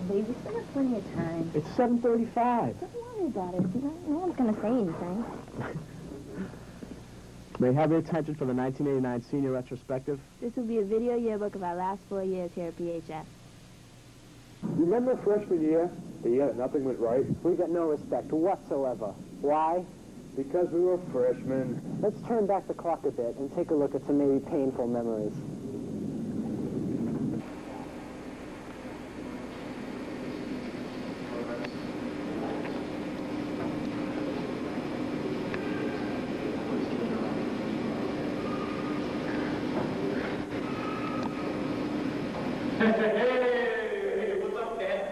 Dave, we still have plenty of time. It's 7:35. Don't worry about it. No one's going to say anything. May I have your attention for the 1989 senior retrospective? This will be a video yearbook of our last 4 years here at PHS. Remember freshman year? The year that nothing went right? We got no respect whatsoever. Why? Because we were freshmen. Let's turn back the clock a bit and take a look at some maybe painful memories. Hey, what's up, Dad?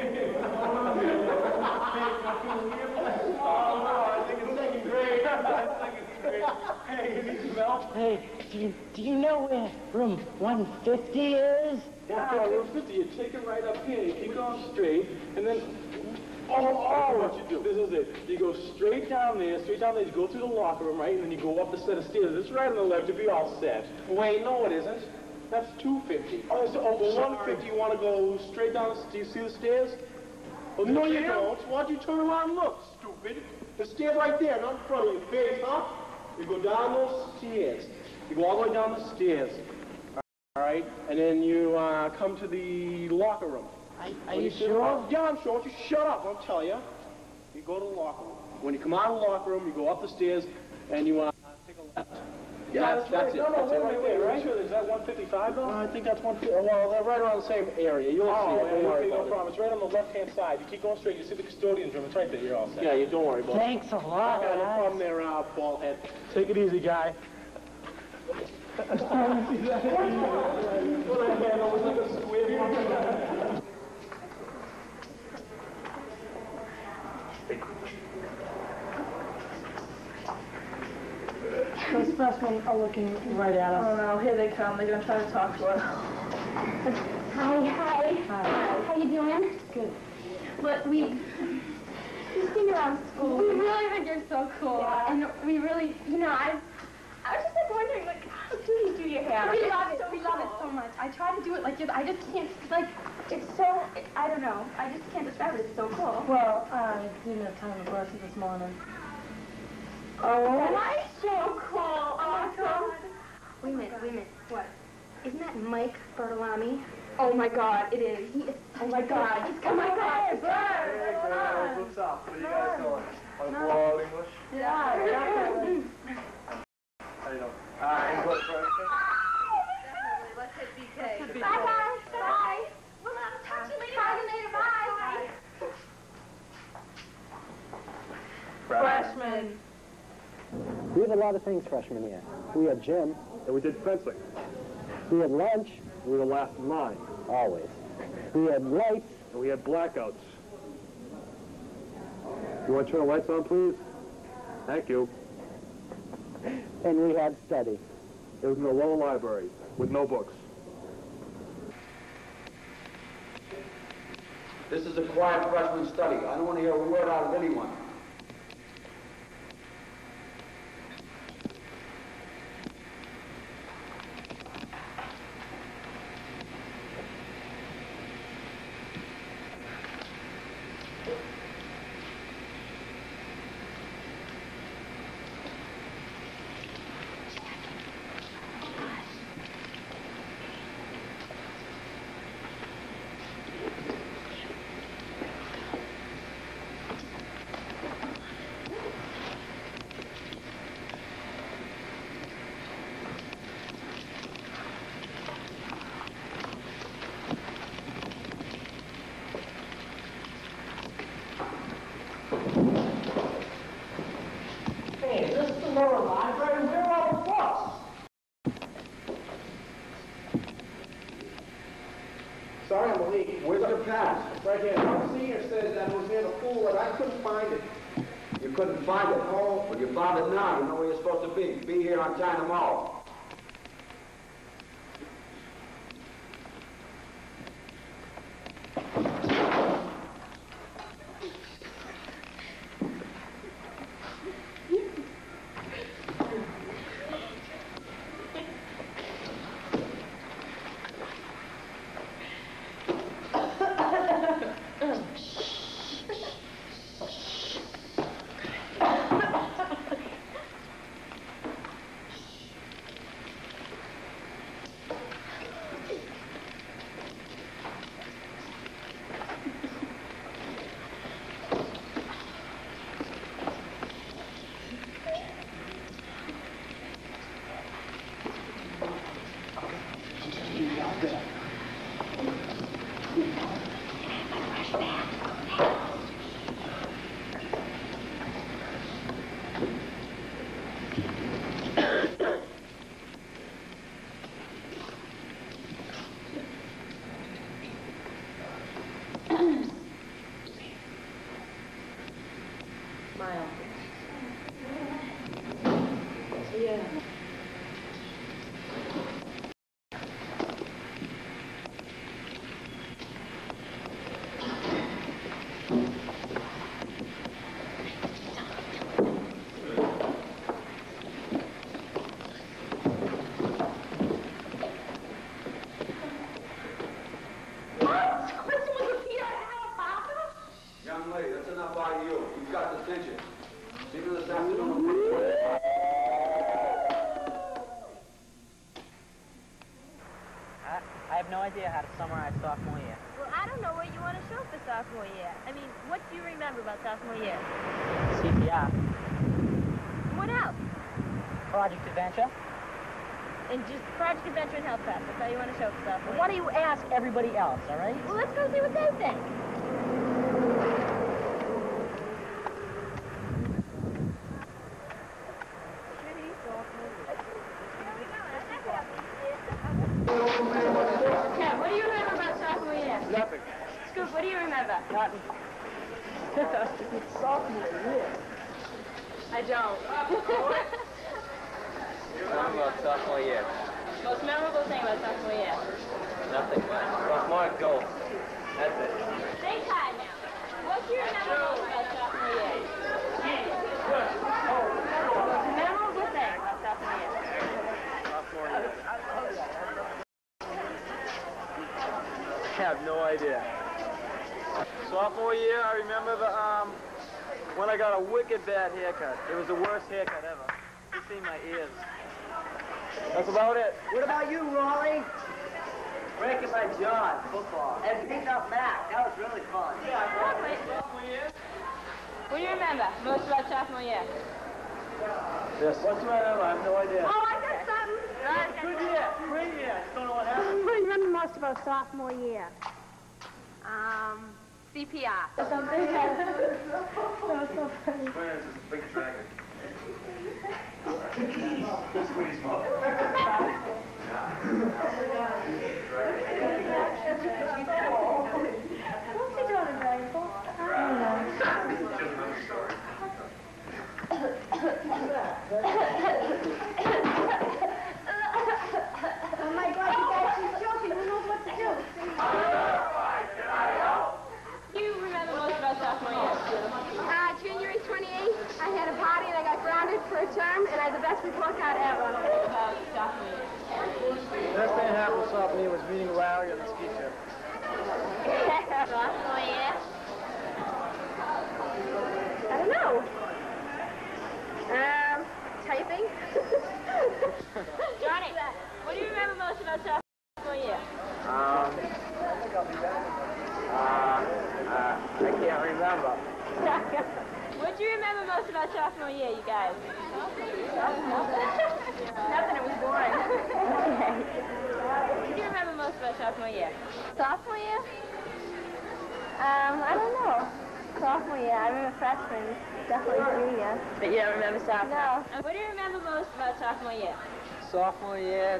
I think it's second grade. Hey, you need some help? Hey, do you know where room 150 is? Yeah, room 50. You take it right up here. You keep going straight, and then what you do? This is it. You go straight down there. You go through the locker room, right, and then you go up the set of stairs. It's right on the left. You'll be all set. Wait, no, it isn't. That's 250. Oh, so over 150, you want to go straight down. Do you see the stairs? Well, no, you don't. Why don't you turn around and look, stupid? The stairs right there, not in front of your face, huh? You go down those stairs. You go all the way down the stairs. All right? And then you come to the locker room. Are you sure? Yeah, I'm sure. Just shut up, I'll tell you. You go to the locker room. When you come out of the locker room, you go up the stairs, and you take a left. Yeah, that's it. No, wait, right? Sure, is that 155 though? I think that's 150. Well, they're right around the same area. You'll see it. Don't worry about it. No problem. It's right on the left-hand side. You keep going straight. You see the custodian's room. It's right there. You're all set. Yeah, you don't worry about it. Thanks a lot. No problem there, ballhead. Take it easy, guy. Those freshmen are looking right at us. Oh no, here they come. They're gonna try to talk to us. Hi. How you doing? Good. Look, we've seen you around school. We really think you're so cool. Yeah. And we really, I was just like wondering, like, how do you do your hair? We love it. We love it so much. I try to do it like this. I just can't, like, it's so, I don't know. I just can't describe it. It's so cool. Well, I didn't have time to brush it this morning. Oh, that's so cool. Oh, my God. Wait a minute. What? Isn't that Mike Bertolami? Oh, my God, it is. He is, oh, my God. Oh, my God. Hey, girls, what's up? What are you guys doing? Want to blow English? Yeah, definitely. How you doing? English for anything? Definitely. Let's hit BK. Bye, guys. Bye. Well, I'll talk to you later. Bye. Freshman. We had a lot of things freshman year. We had gym. And we did fencing. We had lunch. We were the last in line. Always. We had lights. And we had blackouts. You want to turn the lights on, please? Thank you. And we had study. It was in a lower library with no books. This is a quiet freshman study. I don't want to hear a word out of anyone. Sorry, I'm late. Where's your pass? Right here. Our senior says that it was near the pool and I couldn't find it. You couldn't find it? No. Well, you found it now. You know where you're supposed to be. Be here on time tomorrow. Smile. So, yeah. Young lady, that's enough out of you. You've got detention. See you this afternoon. I have no idea how to summarize sophomore year. Well, I don't know what you want to show for sophomore year. I mean, what do you remember about sophomore year? CPR. What else? Project Adventure. And just Project Adventure and Health Class. That's all you want to show for sophomore year. Why don't you ask everybody else, all right? Well, let's go see what they think. Ken, what do you remember about sophomore year? Nothing. Scoop, what do you remember? Nothing. Sophomore year. I don't. Something about sophomore year. Most memorable thing about sophomore year? Nothing much. Sophomore goal. That's it. Think high now. What do you remember most about sophomore year? Memorable thing about sophomore year? Sophomore year. I have no idea. Sophomore year, I remember the when I got a wicked bad haircut. It was the worst haircut ever. You see my ears. That's about it. What about you, Raleigh? Breaking my jaw in football. And picked up Mac. That was really fun. Sophomore year? What do you remember most about sophomore year? Yes. What's the matter? I have no idea. Oh, I got something. Good year. Great year. I just don't know what happened. What do you remember most about sophomore year? CPR. Something. That was so funny. Where's this big dragon? What's he doing in Dragon Ball? I don't know. Oh my God, you guys, she's joking. Who knows what to do? You remember most about sophomore year? January 28th, I had a party and I got grounded for a term, and I had the best report card ever. About sophomore year. The best thing that happened with sophomore year was meeting Larry on the ski trip. Sophomore year? I don't know. Typing? Johnny, what do you remember most about sophomore year? I can't remember. What do you remember most about sophomore year, you guys? Nothing, it was boring. Okay. What do you remember most about sophomore year? Sophomore year? I don't know. Sophomore year, I remember freshman, definitely junior. But you don't remember sophomore? No. What do you remember most about sophomore year? Sophomore year,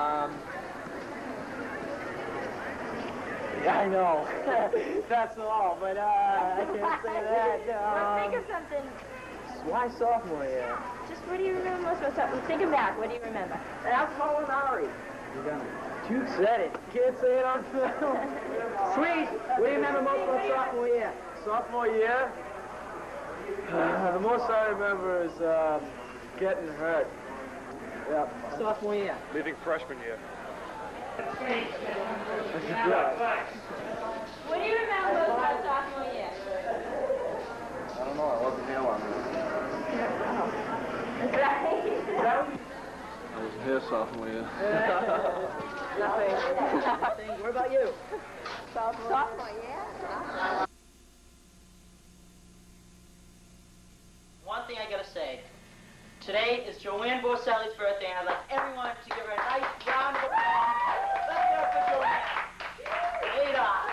yeah, I know. That's all, but I can't say that. Well, think of something. Why sophomore year? Just what do you remember most about sophomore year? Thinking back, what do you remember? Alcohol and Ari. You said it. Can't say it on film. Sweet. What do you remember most about sophomore year? Sophomore year? The most I remember is getting hurt. Yeah. Sophomore year. Leaving freshman year. What do you remember most about sophomore year? I don't know. I wasn't here long Right. I was here sophomore year. Nothing. What about you? Sophomore year? One thing I gotta say. Today is Joanne Borselli's birthday, and I'd like everyone to give her a nice round of applause. Let's go for Joanne. Lead on.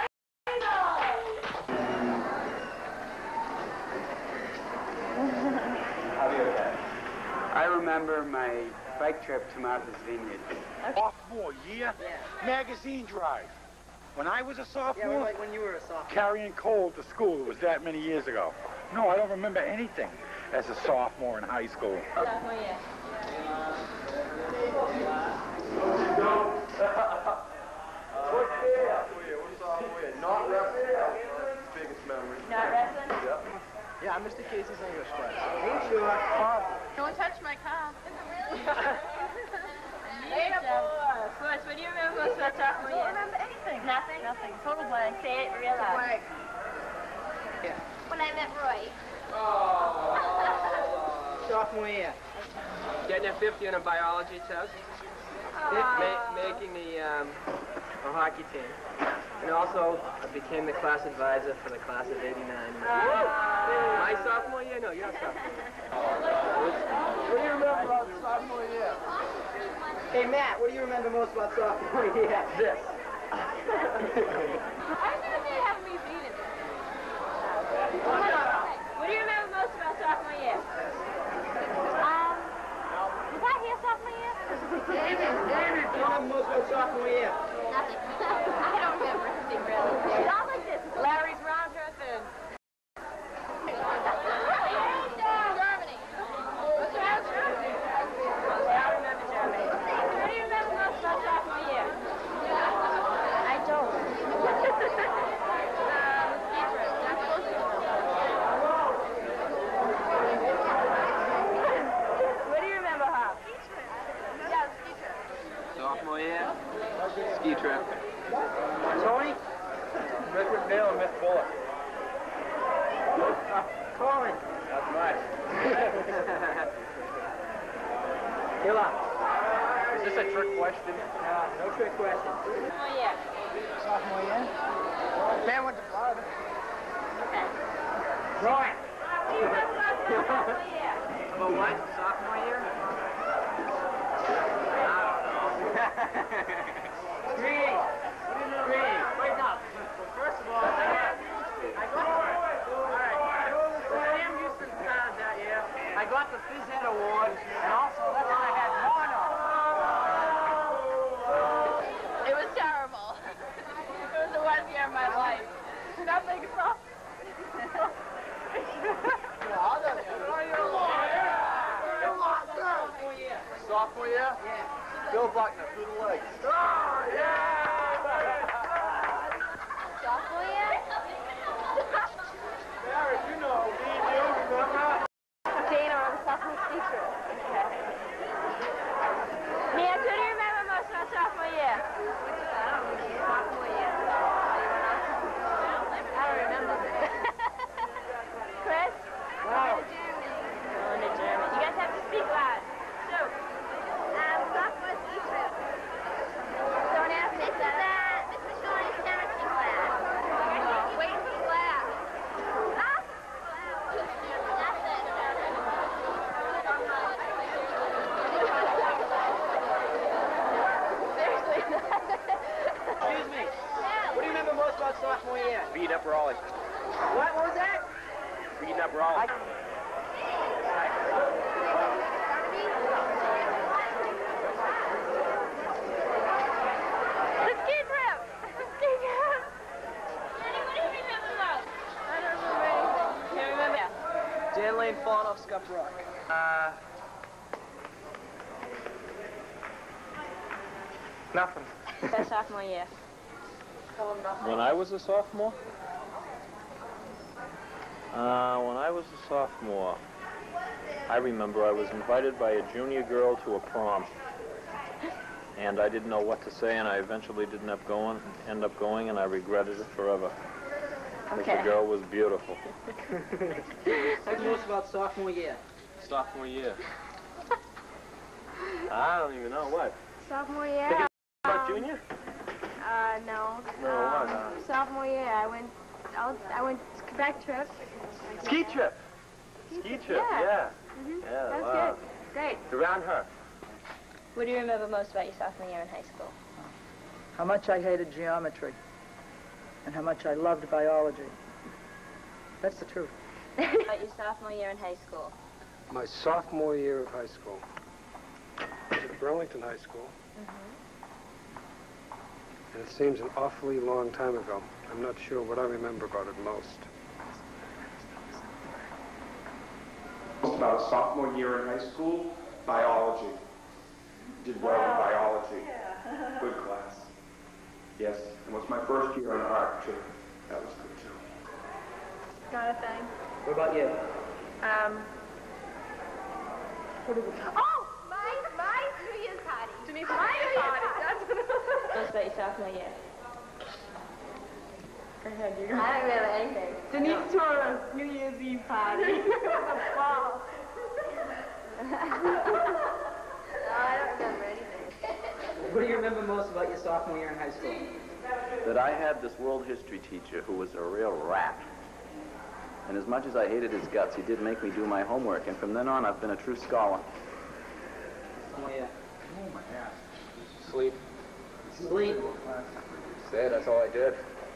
I remember my bike trip to Martha's Vineyard. Sophomore year? Yeah. Magazine drive. When I was a sophomore, Yeah, like when you were a sophomore. carrying coal to school, it was that many years ago. No, I don't remember anything as a sophomore in high school. Sophomore year. Not wrestling. Biggest memory. Not wrestling? Yep. Yeah, I'm Mr. Casey's English class. Don't touch my car. Is it really? First, what do you remember most about sophomore I year? don't remember anything. Nothing? Nothing. Total blank. Say it real loud. Blank. When I met Roy. Sophomore year. Getting a 50 on a biology test. Making the hockey team. And also, I became the class advisor for the class of '89. My sophomore year? No, your sophomore year. What do you remember about sophomore year? Hey, Matt, what do you remember most about sophomore year? This. I was going to say have me beat it. What do you remember most about sophomore year? Was I here sophomore year? David, what do you remember most about sophomore year? Nothing. I don't remember anything really. It's all like this. Larry's round her thing. Germany. What's around Germany? I remember Germany. What do you remember most about sophomore year? I don't. What do you remember, Hop? Yeah, ski trip. Sophomore year? Ski trip. Tony? Miss McNeil and Miss Bullock. Colin. That's right. Hila. Is this a trick question? No trick question. Sophomore year. Sophomore year? Man went to Florida. Roy. What do you remember about sophomore year? About what? Sophomore year? I don't know. Green. Wait, no. First of all, Sam Houston started that year. I got the Phys Ed Award, and also that's when I had mono. It was terrible. It was the worst year of my life. Nothing so. Sophomore year? Yeah. Bill Buckner, through the legs. Sophomore year? Barry, you know, me and you, remember? Dana on the sophomore ski trip. Mia, who do you remember most about sophomore year? Sophomore year. I don't remember. Chris? Wow. Going to Germany. You guys have to speak loud. Sue? Sophomore ski trip. Don't ask me. This is Shawnee's parenting class. Wait for class. Excuse me. What do you remember most about sophomore year? Beat up Raleigh. What was that? Beating up Raleigh. The ski trip! The ski trip! Jenny, what do you remember most? I don't remember anything. You remember? Jan Lane falling off Scuff Rock. Nothing. Best sophomore year. When I was a sophomore? When I was a sophomore, I remember I was invited by a junior girl to a prom. And I didn't know what to say, and I eventually didn't end up going, and I regretted it forever. Because the girl was beautiful. What's most about sophomore year? Sophomore year. I don't even know what. Sophomore year? About junior? No. No, what? Sophomore year, I went back trip. Ski trip. Ski trip, yeah. Yeah, That's wow. good. Great. Around her. What do you remember most about your sophomore year in high school? How much I hated geometry and how much I loved biology. That's the truth. About your sophomore year in high school? My sophomore year of high school. I was at Burlington High School. And it seems an awfully long time ago. I'm not sure what I remember about it most. about sophomore year in high school, biology. Did well in biology. Good class. Yes, it was my first year in art, too. That was good, too. Got a thing. What about you? Oh, my New Year's party. Denise, My New Year's party. Tell us about your sophomore year. Go ahead, you. I don't remember anything. Denise threw a New Year's Eve party. It was a ball. No, I don't remember anything. What do you remember most about your sophomore year in high school? That I had this world history teacher who was a real rat. And as much as I hated his guts, he did make me do my homework, and from then on, I've been a true scholar. Oh, yeah. Oh, my God. Sleep. Sleep. Sad, that's all I did.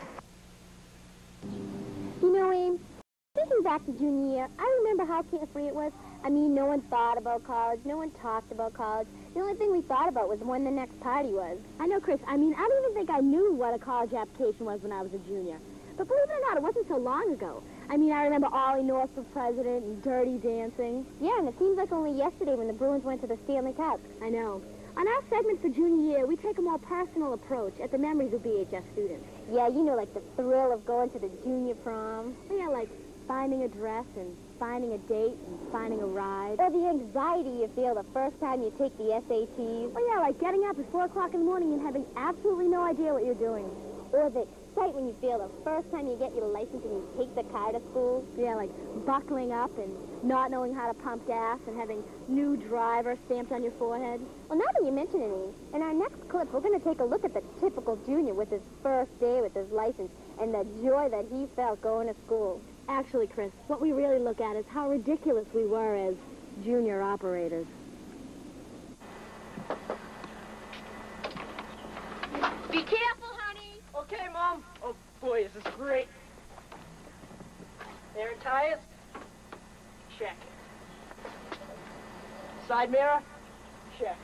You know, Ames, thinking back to junior year, I remember how carefree it was. I mean, no one thought about college. No one talked about college. The only thing we thought about was when the next party was. I know, Chris. I mean, I don't even think I knew what a college application was when I was a junior. But believe it or not, it wasn't so long ago. I mean, I remember Ollie North for president and Dirty Dancing. Yeah, and it seems like only yesterday when the Bruins went to the Stanley Cup. I know. On our segment for junior year, we take a more personal approach at the memories of BHS students. Yeah, you know, like the thrill of going to the junior prom. Oh, yeah, like finding a dress and finding a date and finding a ride. Or the anxiety you feel the first time you take the SATs. Oh, yeah, like getting up at 4 o'clock in the morning and having absolutely no idea what you're doing. Or the excitement you feel the first time you get your license and you take the car to school. Yeah, like buckling up and not knowing how to pump gas and having new driver stamped on your forehead. Well, now that you mention it, Eve, in our next clip, we're going to take a look at the typical junior with his first day with his license and the joy that he felt going to school. Actually, Chris, what we really look at is how ridiculous we were as junior operators. Be careful, honey. Okay, Mom. Oh, boy, this is great. Air tires? Check. Side mirror? Check.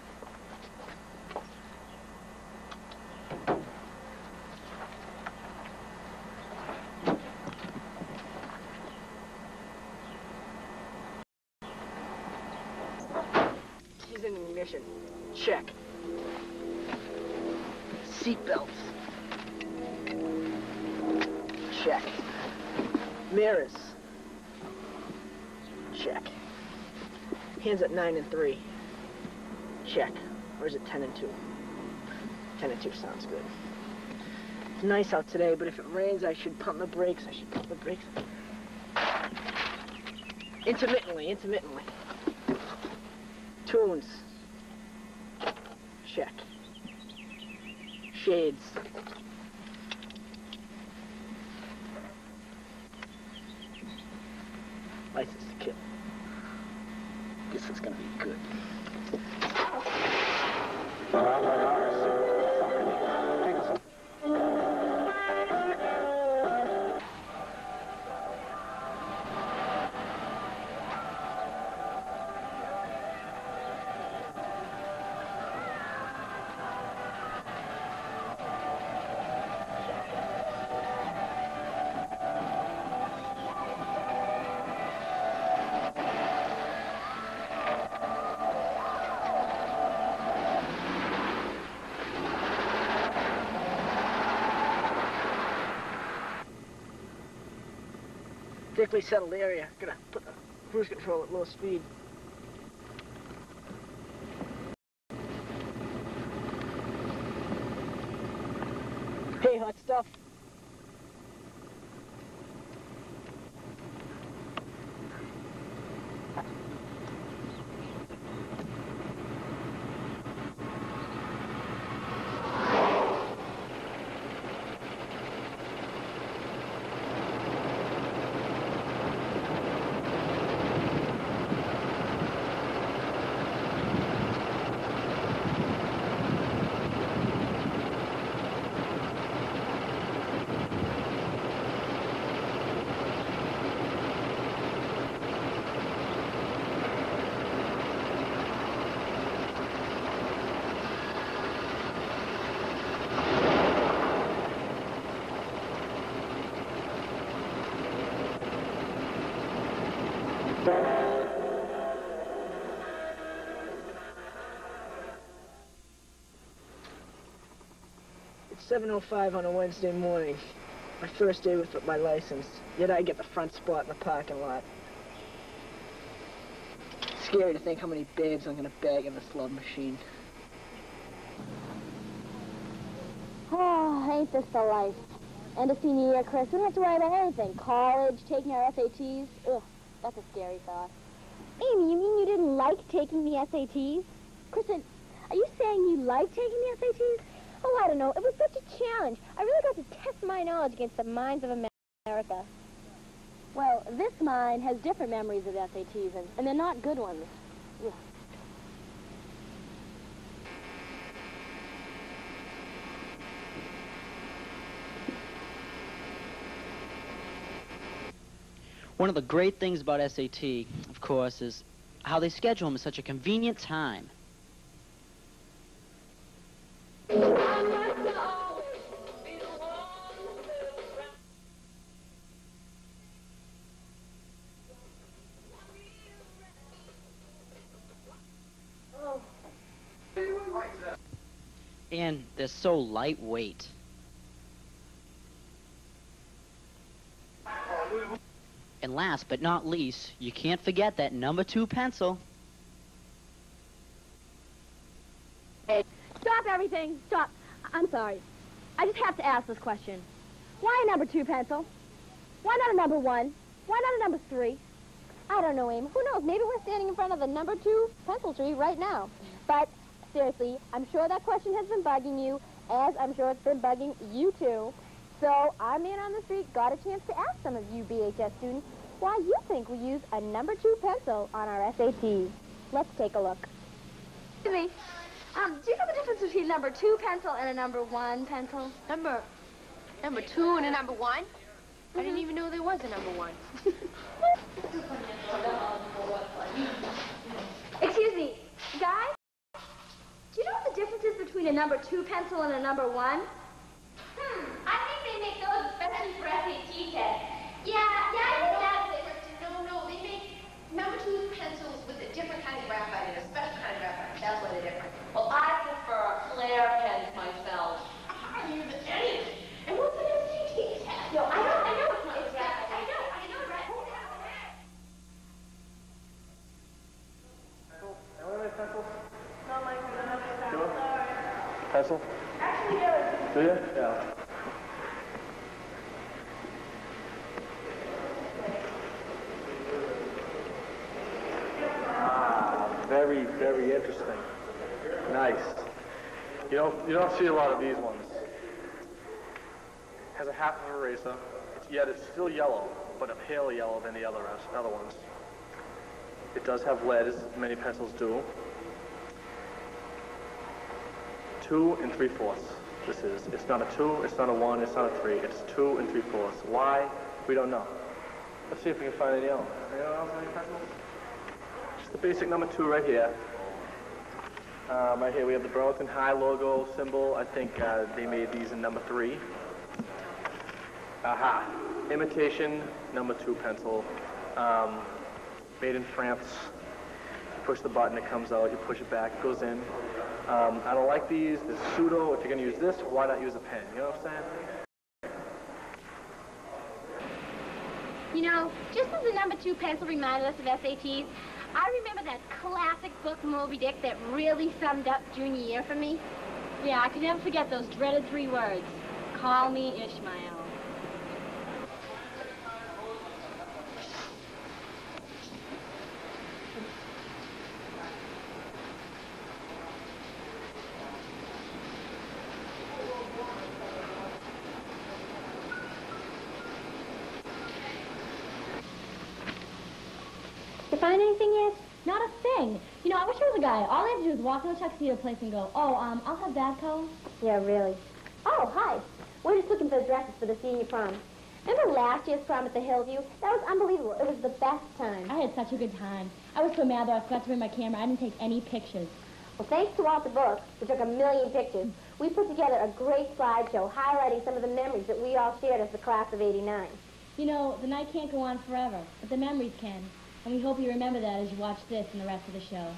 She's in ignition. Check. Seatbelts. Check. Mirrors. Check. Hands at 9 and 3. Check. Or is it 10 and 2? 10 and 2 sounds good. It's nice out today, but if it rains, I should pump the brakes. Intermittently. Tunes. Check. Shades. License to kill. Guess it's gonna be good. Thickly settled area. Gonna put the cruise control at low speed. Hey, hot stuff. 7:05 on a Wednesday morning. My first day with my license. Yet I get the front spot in the parking lot. Scary to think how many babes I'm gonna bag in this love machine. Oh, ain't this the life? End of senior year, Chris. We don't have to worry about anything. College, taking our SATs. Ugh, that's a scary thought. Amy, you mean you didn't like taking the SATs? Kristen, are you saying you liked taking the SATs? Oh, I don't know. It was such a challenge. I really got to test my knowledge against the minds of America. Well, this mind has different memories of SATs, and they're not good ones. Ugh. One of the great things about SAT, of course, is how they schedule them at such a convenient time. And they're so lightweight. And last but not least, you can't forget that number 2 pencil. Hey, stop everything. Stop. I'm sorry. I just have to ask this question. Why a number 2 pencil? Why not a number 1? Why not a number 3? I don't know, Amy. Who knows? Maybe we're standing in front of the number 2 pencil tree right now. But seriously, I'm sure that question has been bugging you, as I'm sure it's been bugging you too. So our man on the street got a chance to ask some of you BHS students why you think we use a number 2 pencil on our SATs. Let's take a look. Excuse me. Do you know the difference between a number 2 pencil and a number 1 pencil? Number 2 and a number 1? I didn't even know there was a number 1. Excuse me, guys? Do you know what the difference is between a number 2 pencil and a number 1? I think they make those especially for SAT tests. Yeah, I think that's it. No, they make number 2 pencils with a different kind of graphite and a special kind of graphite. That's why they're different. Well, I prefer Claire pens myself. I don't use anything. And what's an SAT test? No, I know it's not graphite. I know, right? Pencil? Not like another Sure. Sorry. Pencil? Actually, no. Do you? Yeah. Very, very interesting. Nice. You don't see a lot of these ones. Has a half of eraser, yet it's still yellow, but a pale yellow than the other ones. It does have lead, as many pencils do. 2 3/4. This is. It's not a 2, it's not a 1, it's not a 3. It's 2 3/4. Why? We don't know. Let's see if we can find any else. Anyone else have any pencils? Just the basic number 2 right here. Right here we have the Burlington High logo symbol. I think they made these in number 3. Aha. Imitation number 2 pencil. Made in France. You push the button, it comes out. You push it back, it goes in. I don't like these. This pseudo. If you're going to use this, why not use a pen? You know what I'm saying? You know, just as the number 2 pencil reminded us of SATs, I remember that classic book, Moby Dick, that really summed up junior year for me. Yeah, I could never forget those dreaded 3 words. Call me Ishmael. You find anything yet? Not a thing. You know, I wish there was a guy. All I have to do is walk in the tuxedo place and go, oh, I'll have that color. Yeah, really. Oh, hi. We're just looking for dresses for the senior prom. Remember last year's prom at the Hillview? That was unbelievable. It was the best time. I had such a good time. I was so mad, though, I forgot to bring my camera. I didn't take any pictures. Well, thanks to Walter Brooks, who took 1 million pictures, we put together a great slideshow highlighting some of the memories that we all shared as the class of '89. You know, the night can't go on forever, but the memories can. And we hope you remember that as you watch this and the rest of the show.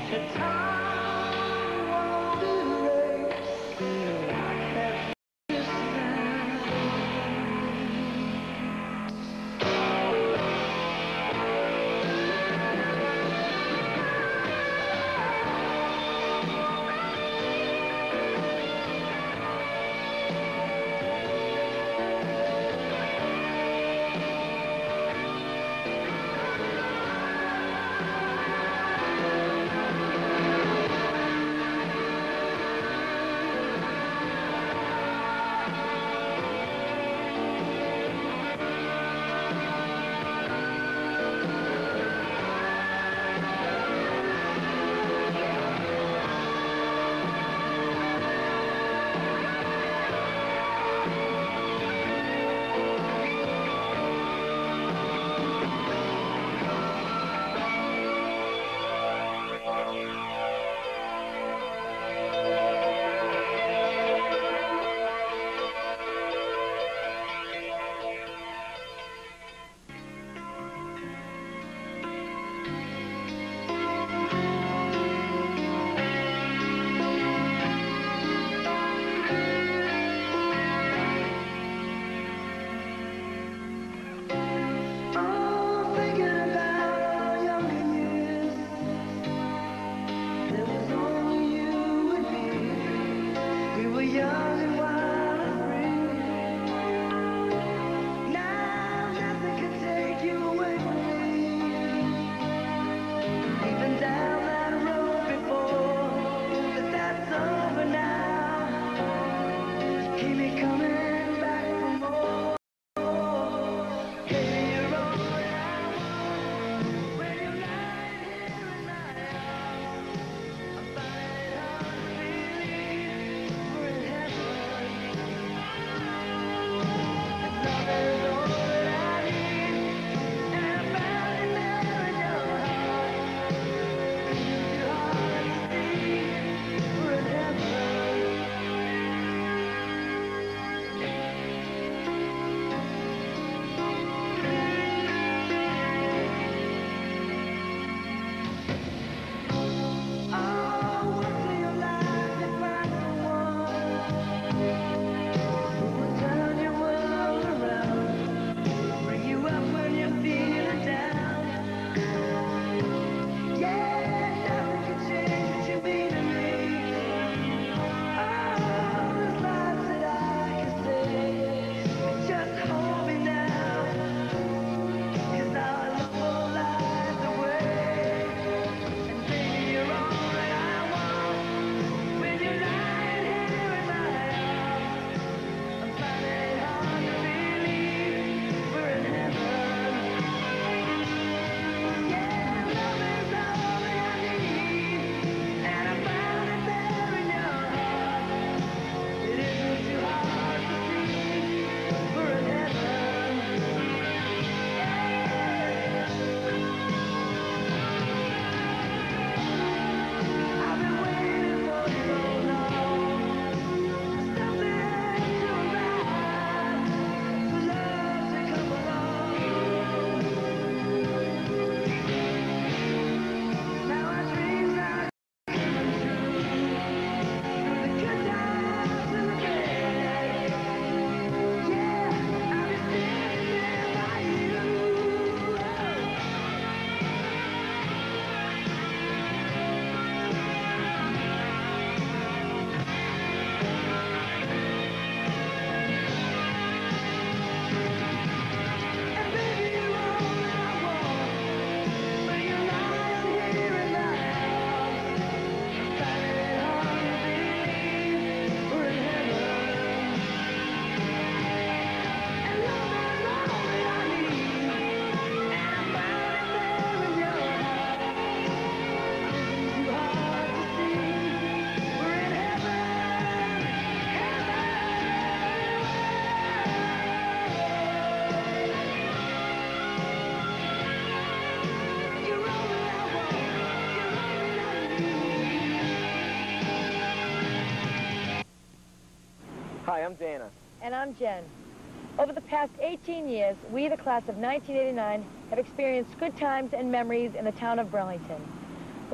Hi, I'm Dana. And I'm Jen. Over the past 18 years, we, the class of 1989, have experienced good times and memories in the town of Burlington. The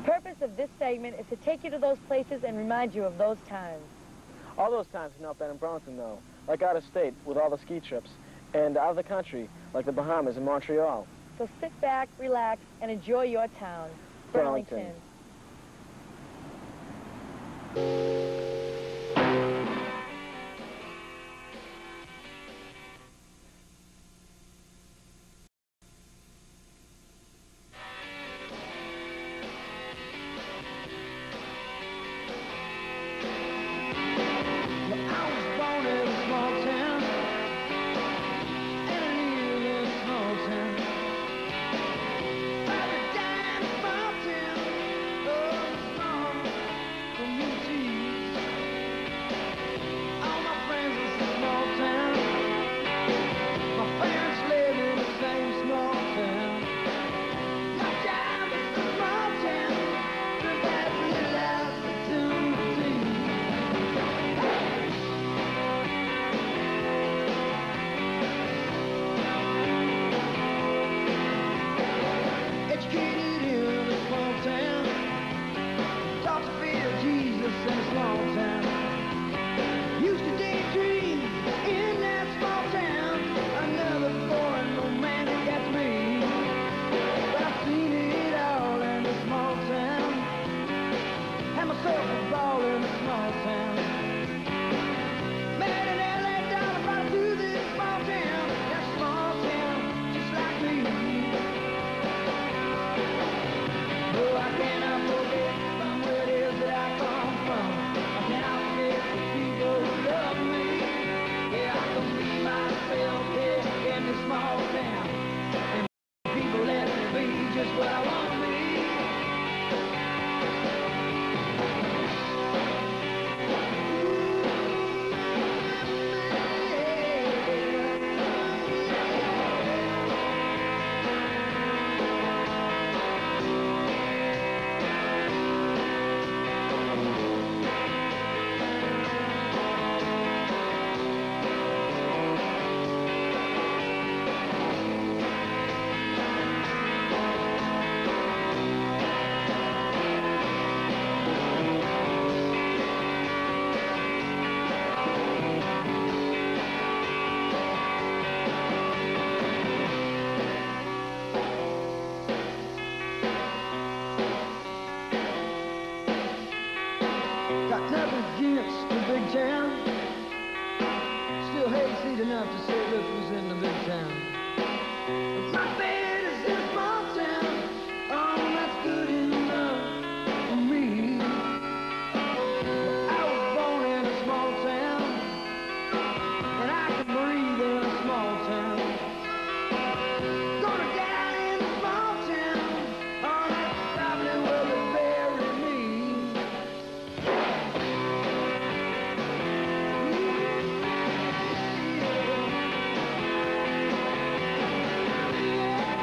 purpose of this segment is to take you to those places and remind you of those times. All those times are not been in Burlington, though. Like out of state with all the ski trips. And out of the country, like the Bahamas and Montreal. So sit back, relax, and enjoy your town, Burlington. Got nothing against the big town. Still hazy enough to say this was in the big town. But my bed is in a small town. Oh, that's good enough for me. I was born in a small town, and I can breathe in a small town. Gonna die in a small town. Oh, that's probably where they bury me. Yeah.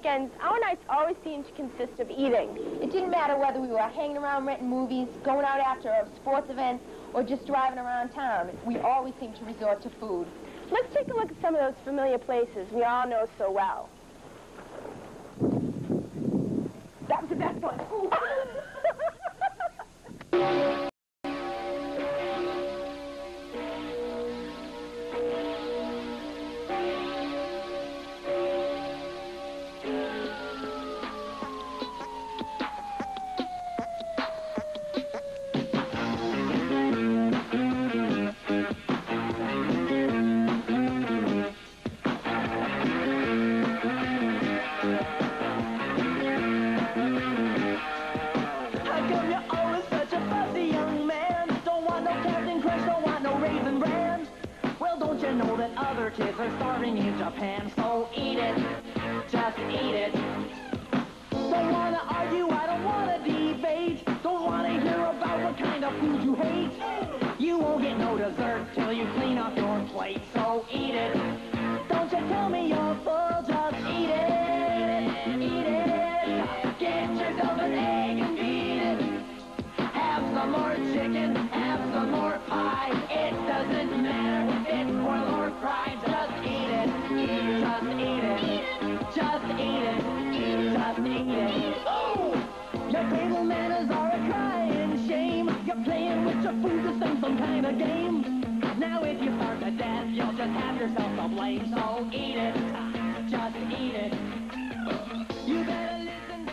weekends, our nights always seemed to consist of eating. It didn't matter whether we were hanging around renting movies, going out after a sports event, or just driving around town. We always seemed to resort to food. Let's take a look at some of those familiar places we all know so well. That was the best one. Kids are starving in Japan, so eat it, just eat it. Don't wanna argue, I don't wanna debate. Don't wanna hear about what kind of food you hate. You won't get no dessert till you clean up your plate, so eat it. Don't you tell me you're full, just eat it, eat it. Get yourself an egg and beat it. Have some more chicken, have some more pie. It doesn't matter if it's boiled or fried. Just eat it, just eat it, just eat it, just eat it. Oh! Your table manners are a crying shame. You're playing with your food to some kind of game. Now if you starve to death, you'll just have yourself to blame. So eat it, just eat it. You better listen.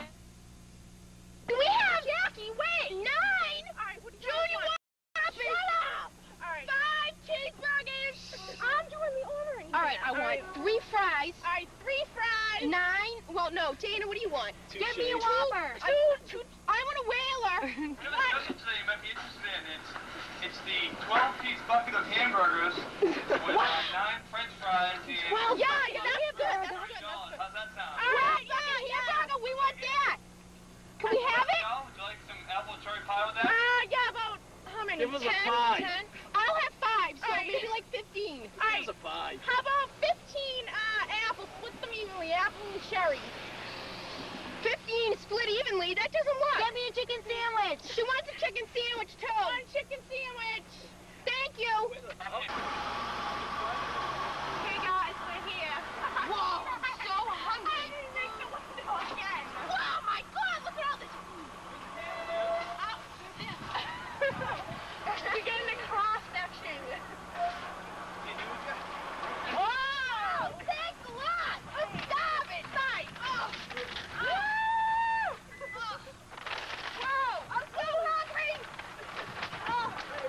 Do we have Jackie? Wait, 9. All right, what do you want? Shut up! All right. 5 cheeseburgers. I'm doing the ordering. All right, I want 3 fries. All right, 3 fries. 9. Well, no, Dana, what do you want? Give me a Whopper. Two. I want a Whaler. What? Today you might be interested in it's the 12-piece bucket of hamburgers with 9 French fries and. Well, yeah, that's good. That's good. How's that sound? All right, hamburger. We want that. Can we have it? Would you like some apple cherry pie with that? Yeah, about how many? Give us 10? a 5. 10? I'll have 5, so maybe like 15. All right. Give us a 5. How about 15 apples? Split them evenly, apple and cherry. 15 split evenly? That doesn't work. Get me a chicken sandwich. She wants a chicken sandwich, too. One chicken sandwich. Thank you. Hey, guys, we're here. Whoa, so hungry. I didn't make the window again. Oh, my God, look at all this food. We're getting a cross-section. Oh, thanks a lot. I'm starving. Nice. Oh. Whoa, I'm so hungry. Oh.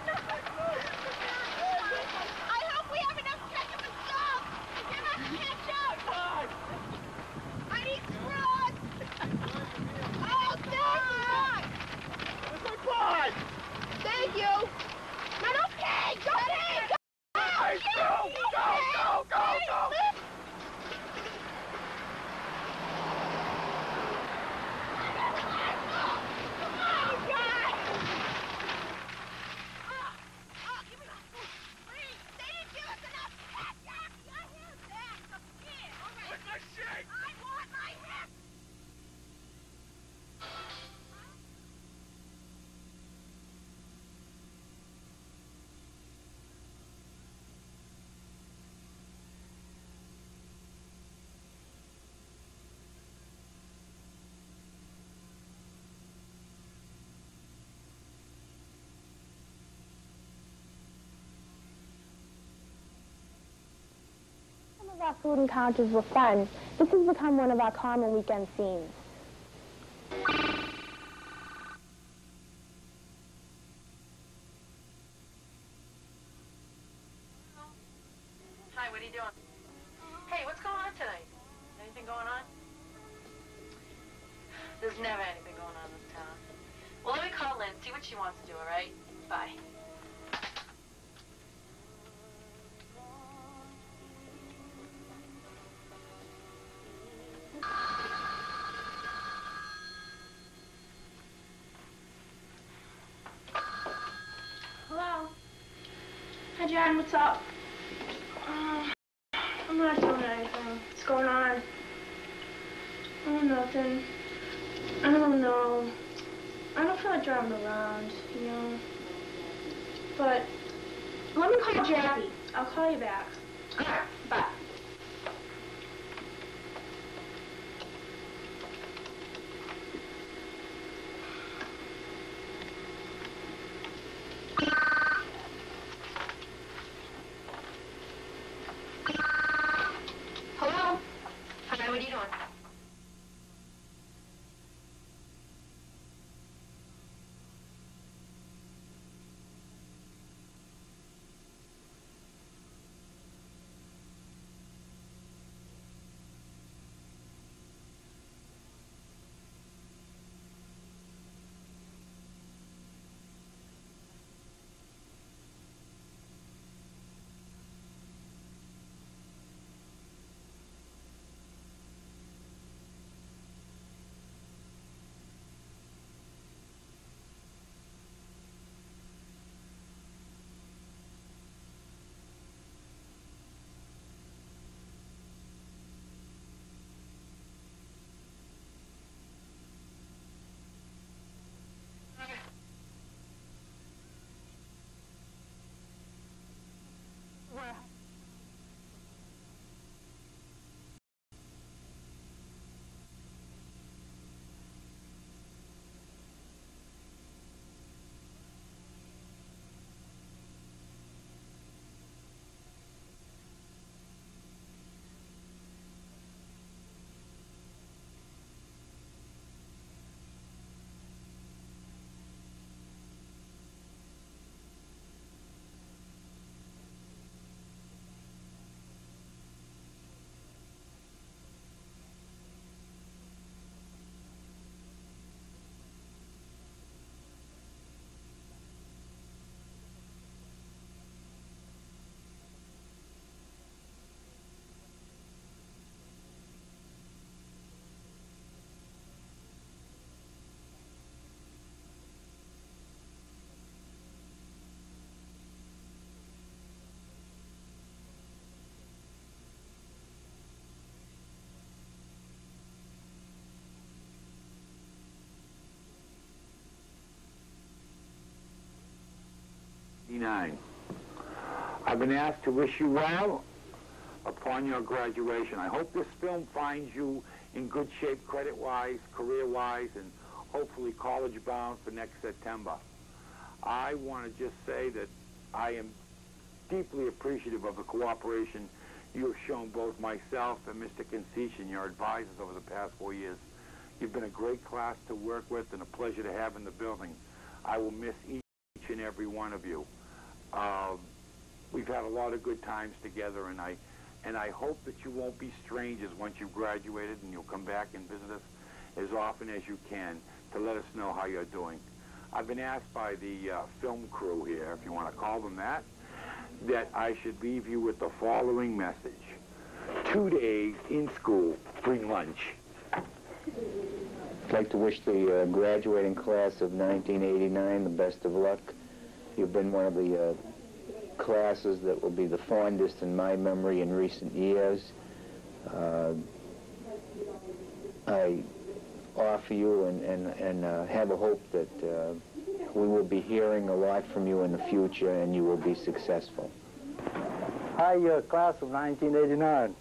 I hope we have enough chicken and sauce. Give us ketchup. I need straws. Oh, thank you. Thank you. Not okay. Go ahead. Go. Our food encounters were fun. This has become one of our common weekend scenes. Hi, what are you doing? Hey, what's going on tonight? Anything going on? There's never anything going on in this town. Well, let me call Lynn, see what she wants to do, all right? Bye. Hello? Hi, Jan, what's up? I'm not doing anything. What's going on? Oh, nothing. I don't know. I don't feel like driving around, you know. But let me call Jackie. I'll call you back. All right, bye. Hello? Hi, what are you doing? I've been asked to wish you well upon your graduation. I hope this film finds you in good shape credit-wise, career-wise, and hopefully college-bound for next September. I want to just say that I am deeply appreciative of the cooperation you have shown both myself and Mr. Conceition, your advisors, over the past 4 years. You've been a great class to work with and a pleasure to have in the building. I will miss each and every one of you. We've had a lot of good times together, and I hope that you won't be strangers once you've graduated, and you'll come back and visit us as often as you can to let us know how you're doing. I've been asked by the film crew here, if you want to call them that I should leave you with the following message. 2 days in school, bring lunch. I'd like to wish the graduating class of 1989 the best of luck. You've been one of the classes that will be the fondest in my memory in recent years. I offer you and have a hope that we will be hearing a lot from you in the future and you will be successful. Hi, class of 1989.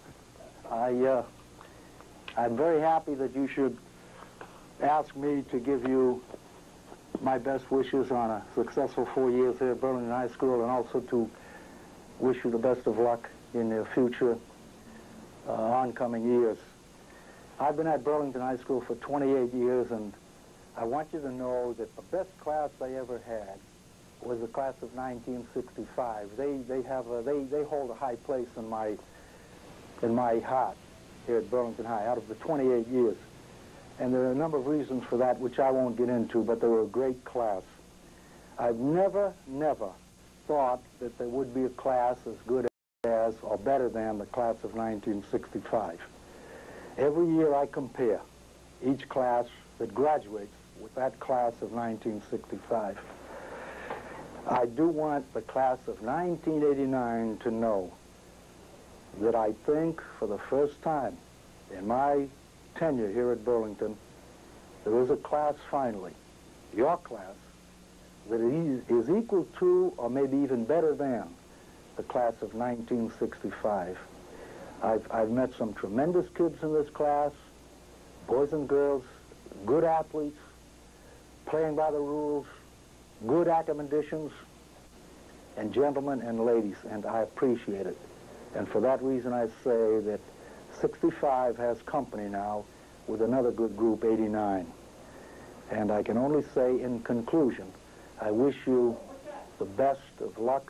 I'm very happy that you should ask me to give you my best wishes on a successful 4 years here at Burlington High School, and also to wish you the best of luck in your future oncoming years. I've been at Burlington High School for 28 years, and I want you to know that the best class I ever had was the class of 1965. They hold a high place in my heart here at Burlington High out of the 28 years. And there are a number of reasons for that, which I won't get into, but they were a great class. I've never thought that there would be a class as good as or better than the class of 1965. Every year I compare each class that graduates with that class of 1965. I do want the class of 1989 to know that I think for the first time in my tenure here at Burlington, there is a class finally, your class, that is equal to or maybe even better than the class of 1965. I've met some tremendous kids in this class, boys and girls, good athletes, playing by the rules, good academicians, and gentlemen and ladies, and I appreciate it. And for that reason I say that 65 has company now with another good group, 89. And I can only say in conclusion, I wish you the best of luck.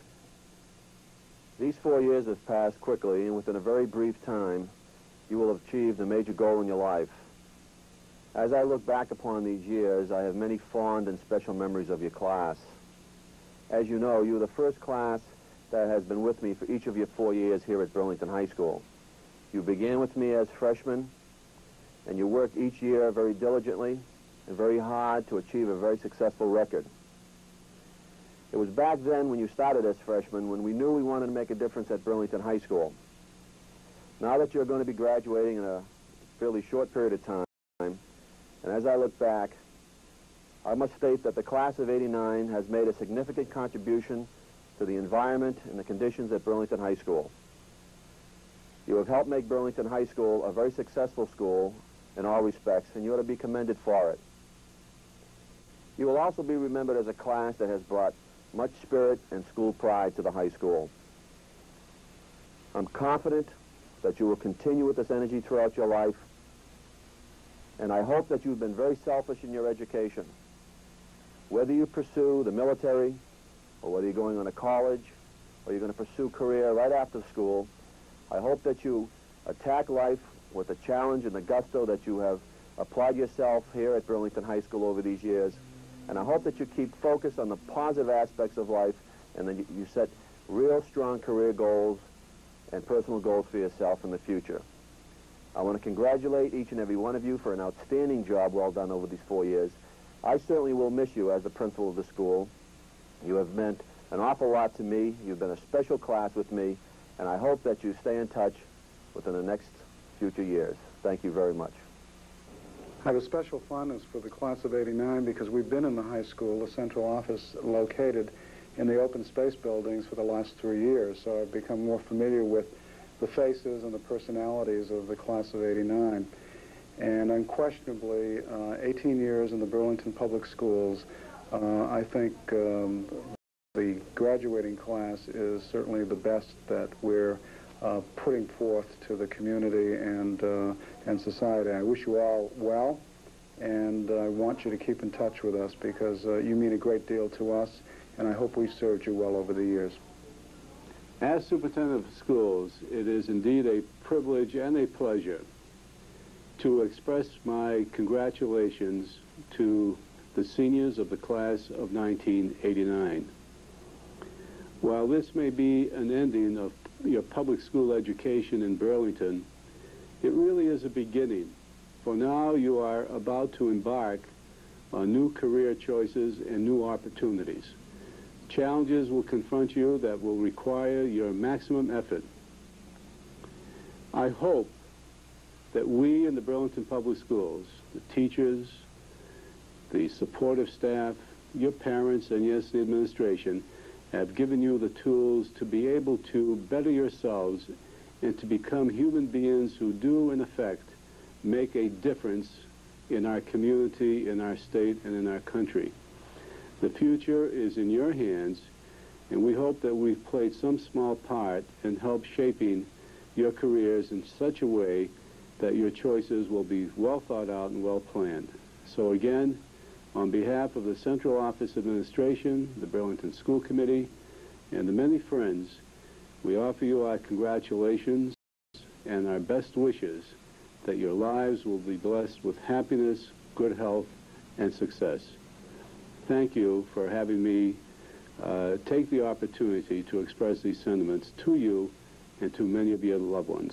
These 4 years have passed quickly, and within a very brief time, you will have achieved a major goal in your life. As I look back upon these years, I have many fond and special memories of your class. As you know, you were the first class that has been with me for each of your 4 years here at Burlington High School. You began with me as freshmen, and you worked each year very diligently and very hard to achieve a very successful record. It was back then when you started as freshmen when we knew we wanted to make a difference at Burlington High School. Now that you're going to be graduating in a fairly short period of time, and as I look back, I must state that the class of '89 has made a significant contribution to the environment and the conditions at Burlington High School. You have helped make Burlington High School a very successful school in all respects, and you ought to be commended for it. You will also be remembered as a class that has brought much spirit and school pride to the high school. I'm confident that you will continue with this energy throughout your life, and I hope that you've been very selfish in your education. Whether you pursue the military, or whether you're going on to college, or you're going to pursue career right after school, I hope that you attack life with the challenge and the gusto that you have applied yourself here at Burlington High School over these years. And I hope that you keep focused on the positive aspects of life, and that you set real strong career goals and personal goals for yourself in the future. I want to congratulate each and every one of you for an outstanding job well done over these 4 years. I certainly will miss you as the principal of the school. You have meant an awful lot to me. You've been a special class with me, and I hope that you stay in touch within the next future years. Thank you very much. I have a special fondness for the class of '89 because we've been in the high school, the central office located in the open space buildings for the last 3 years, so I've become more familiar with the faces and the personalities of the class of '89. And unquestionably, 18 years in the Burlington Public Schools, I think the graduating class is certainly the best that we're putting forth to the community and society. I wish you all well, and I want you to keep in touch with us because you mean a great deal to us, and I hope we've served you well over the years. As superintendent of schools, it is indeed a privilege and a pleasure to express my congratulations to the seniors of the class of 1989. While this may be an ending of your public school education in Burlington, it really is a beginning. For now, you are about to embark on new career choices and new opportunities. Challenges will confront you that will require your maximum effort. I hope that we in the Burlington Public Schools, the teachers, the supportive staff, your parents, and yes, the administration, have given you the tools to be able to better yourselves and to become human beings who do, in effect, make a difference in our community, in our state, and in our country. The future is in your hands, and we hope that we've played some small part in help shaping your careers in such a way that your choices will be well thought out and well planned. So again, on behalf of the Central Office Administration, the Burlington School Committee, and the many friends, we offer you our congratulations and our best wishes that your lives will be blessed with happiness, good health, and success. Thank you for having me take the opportunity to express these sentiments to you and to many of your loved ones.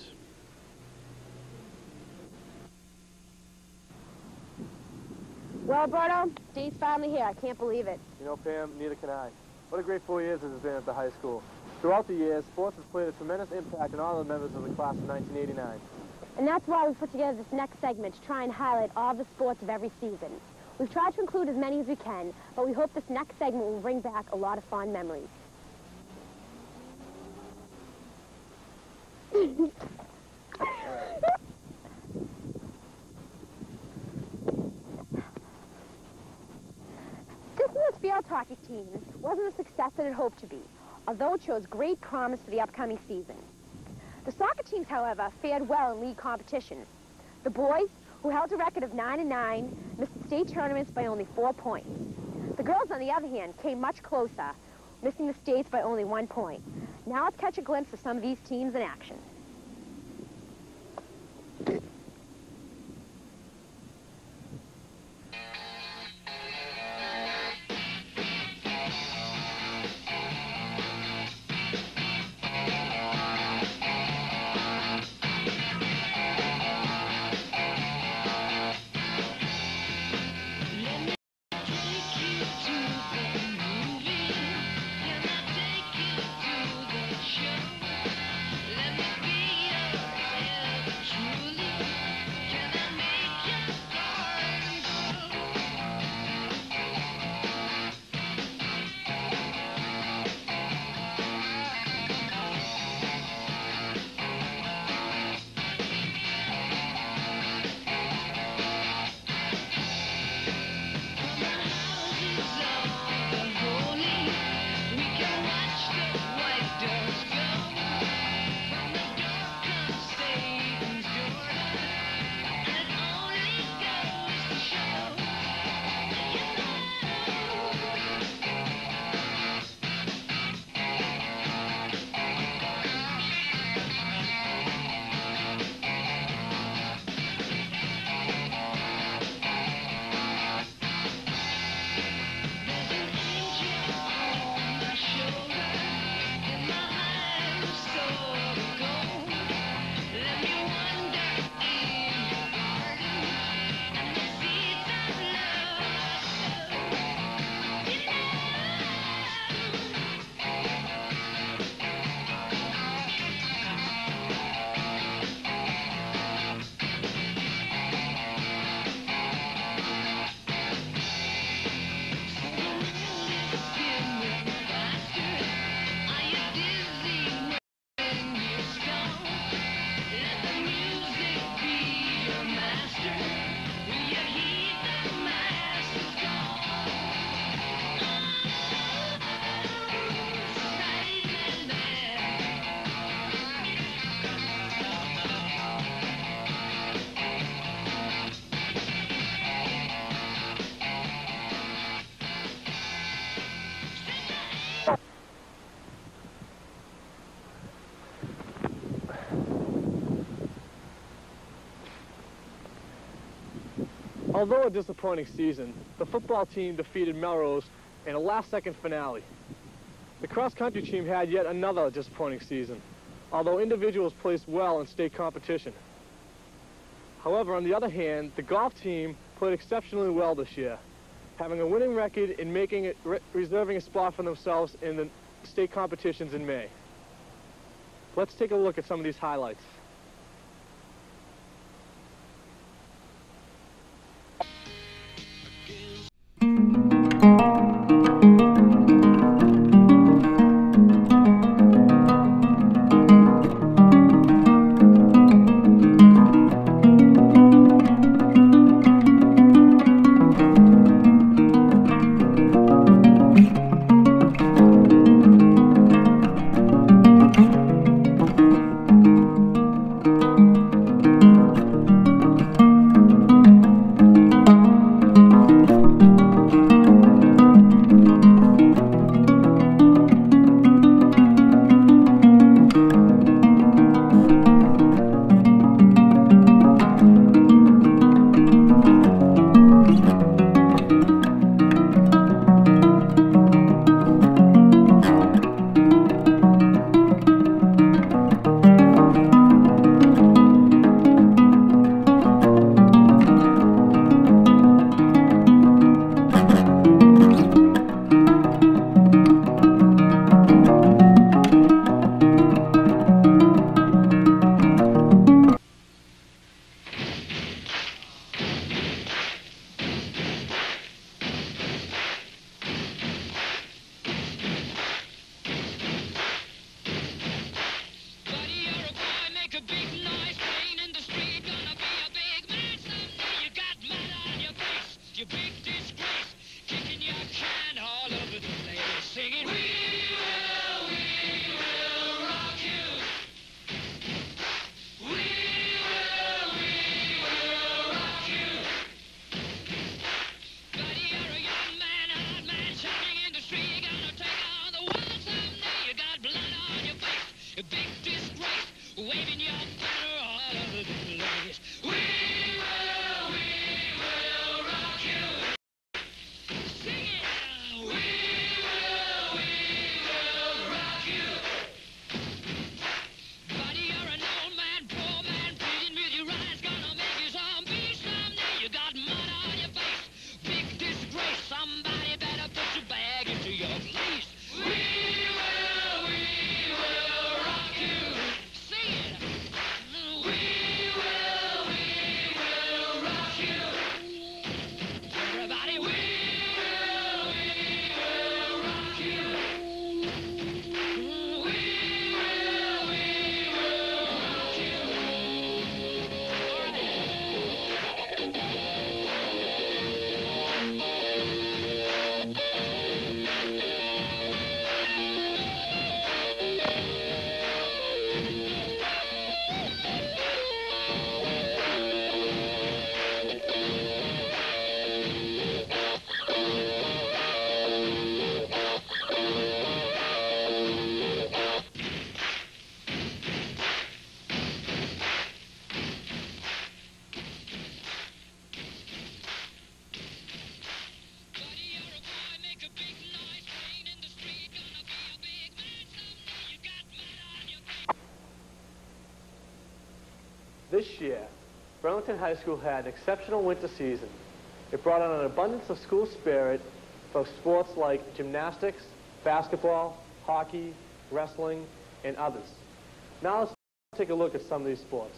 Well, Berto, Dee's finally here. I can't believe it. You know, Pam, neither can I. What a great 4 years it has been at the high school. Throughout the years, sports has played a tremendous impact on all the members of the class of 1989. And that's why we put together this next segment to try and highlight all the sports of every season. We've tried to include as many as we can, but we hope this next segment will bring back a lot of fond memories. This year's field hockey team wasn't the success that it hoped to be, although it shows great promise for the upcoming season. The soccer teams, however, fared well in league competitions. The boys, who held a record of 9-9, missed the state tournaments by only 4 points. The girls, on the other hand, came much closer, missing the states by only 1 point. Now let's catch a glimpse of some of these teams in action. Although a disappointing season, the football team defeated Melrose in a last-second finale. The cross-country team had yet another disappointing season, although individuals placed well in state competition. However, on the other hand, the golf team played exceptionally well this year, having a winning record and reserving a spot for themselves in the state competitions in May. Let's take a look at some of these highlights. This year, Burlington High School had an exceptional winter season. It brought on an abundance of school spirit for sports like gymnastics, basketball, hockey, wrestling, and others. Now let's take a look at some of these sports.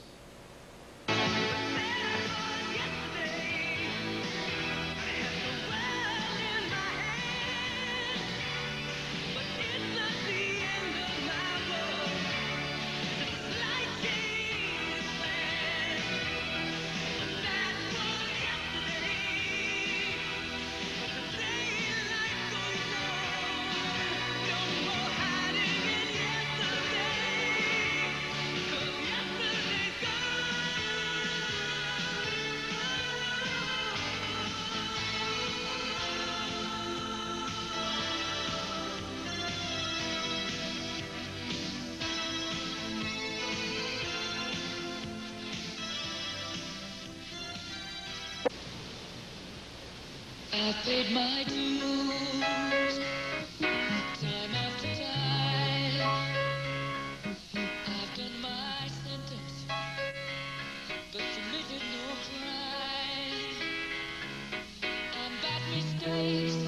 I've paid my dues, time after time. I've done my sentence, but committed no crime. And bad mistakes,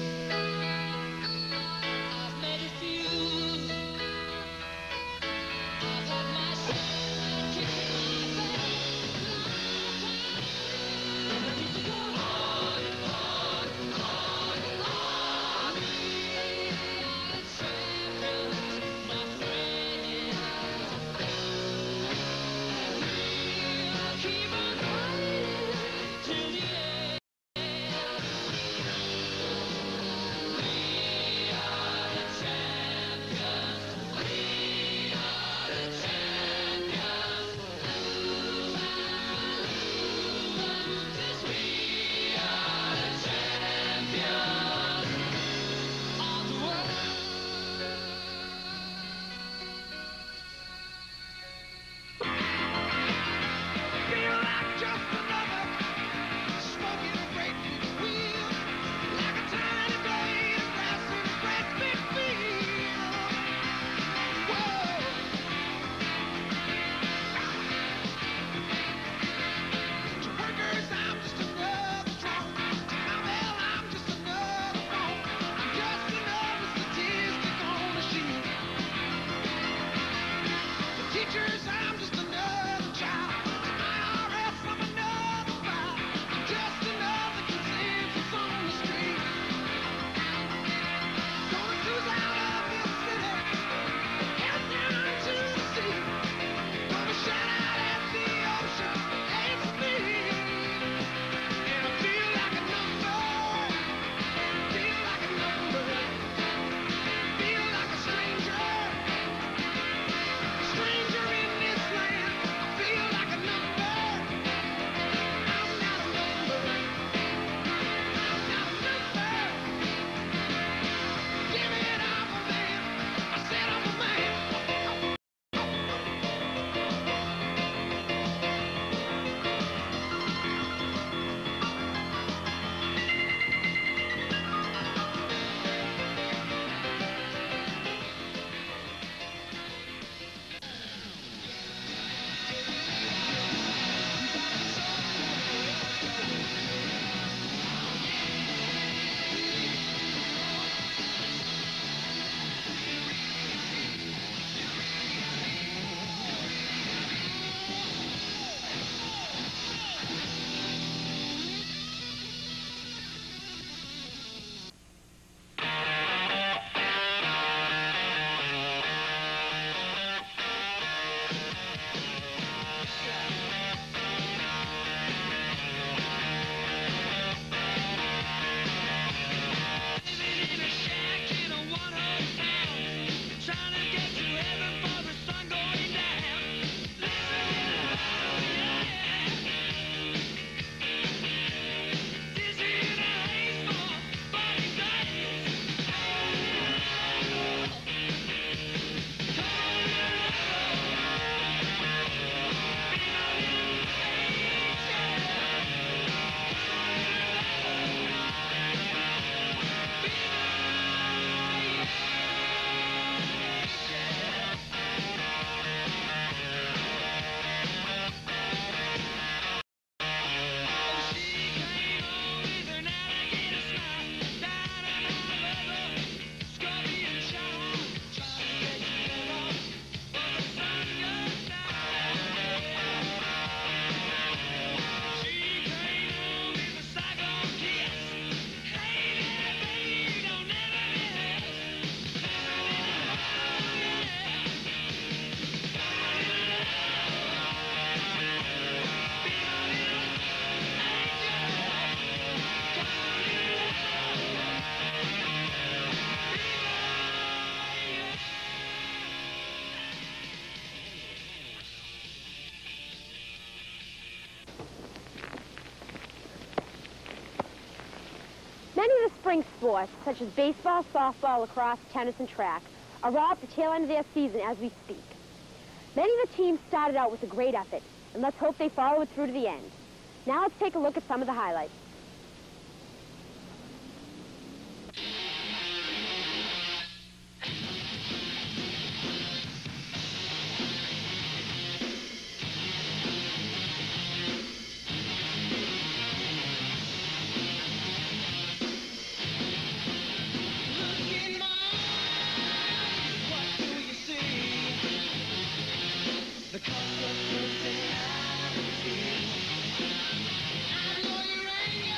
I've made a few. I've had my share, kicking my butt. Never need to go on, spring sports, such as baseball, softball, lacrosse, tennis, and track, are all at the tail end of their season as we speak. Many of the teams started out with a great effort, and let's hope they follow it through to the end. Now let's take a look at some of the highlights. The cost of personality. I know you're angry.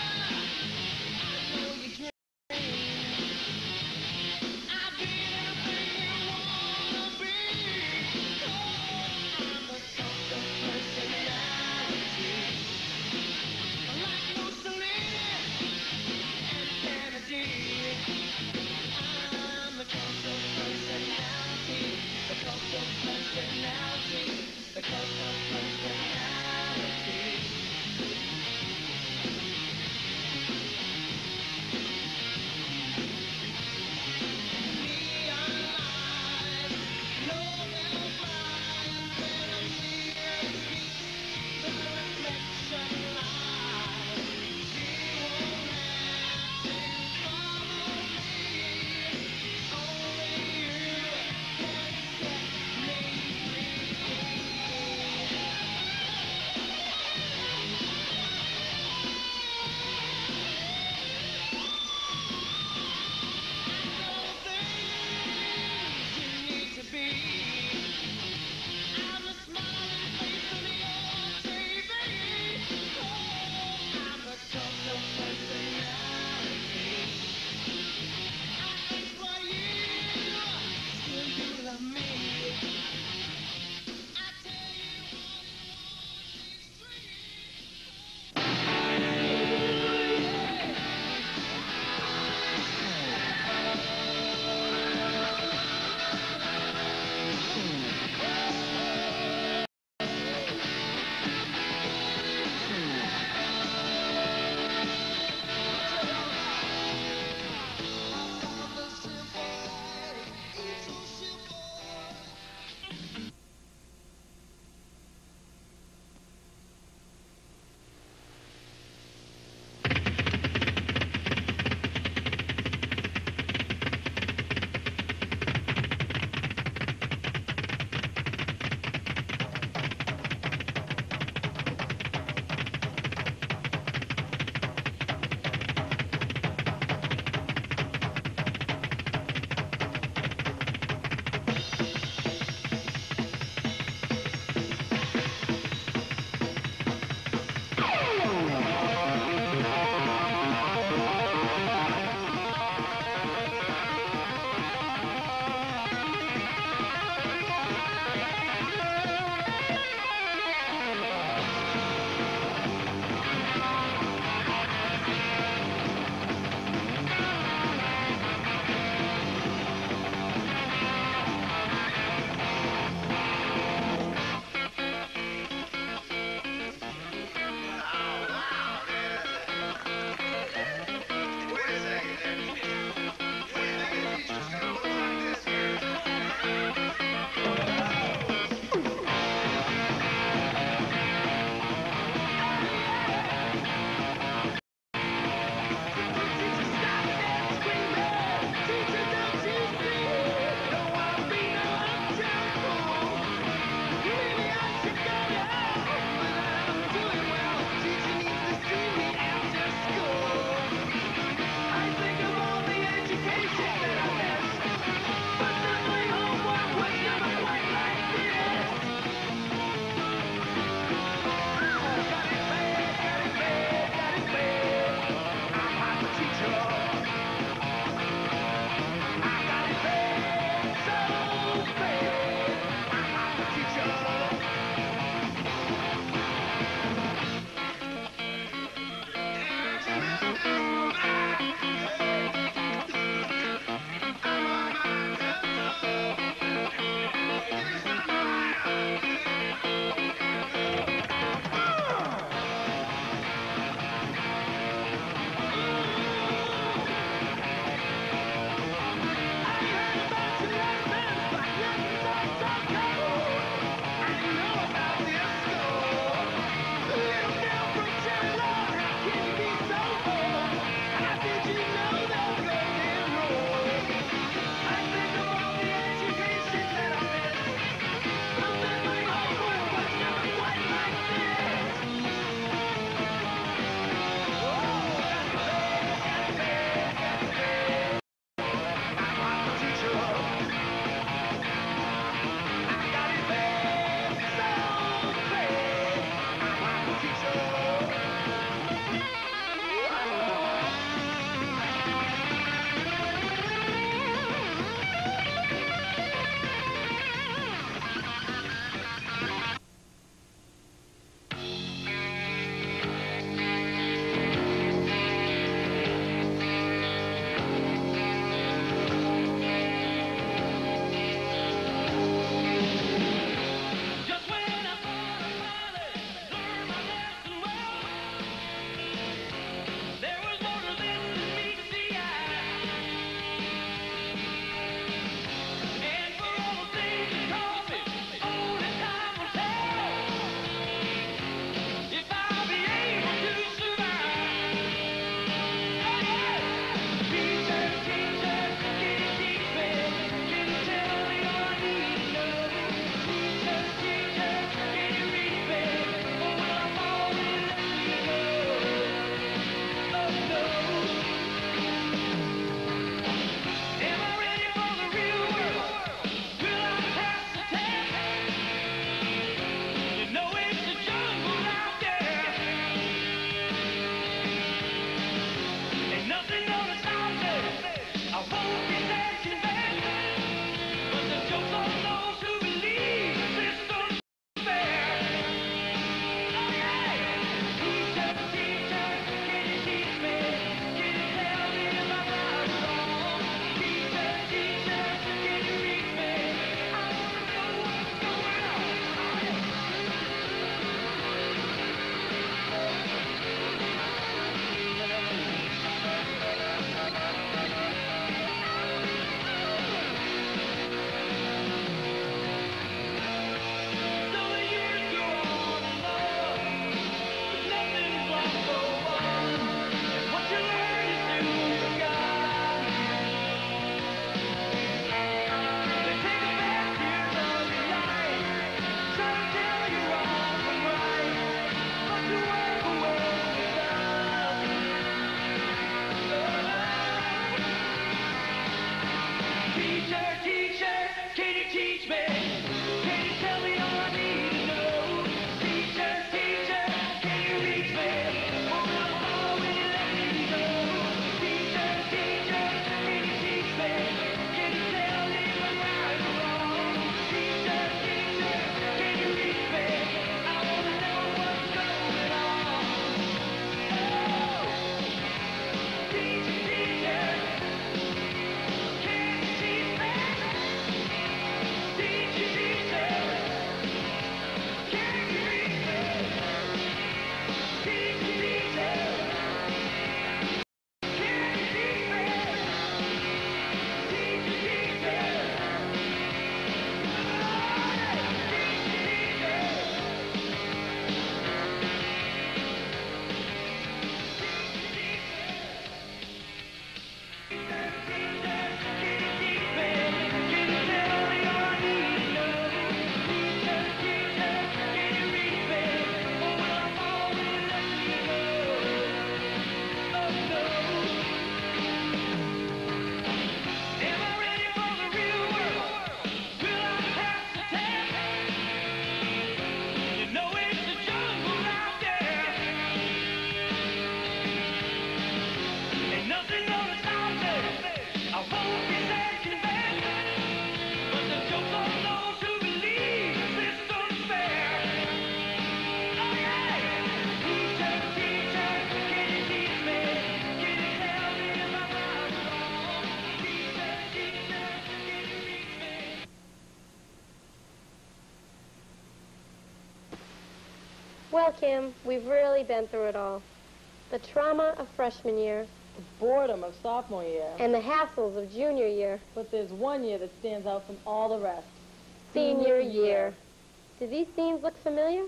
Well, Kim, we've really been through it all. The trauma of freshman year. The boredom of sophomore year. And the hassles of junior year. But there's one year that stands out from all the rest. Senior year. Do these scenes look familiar?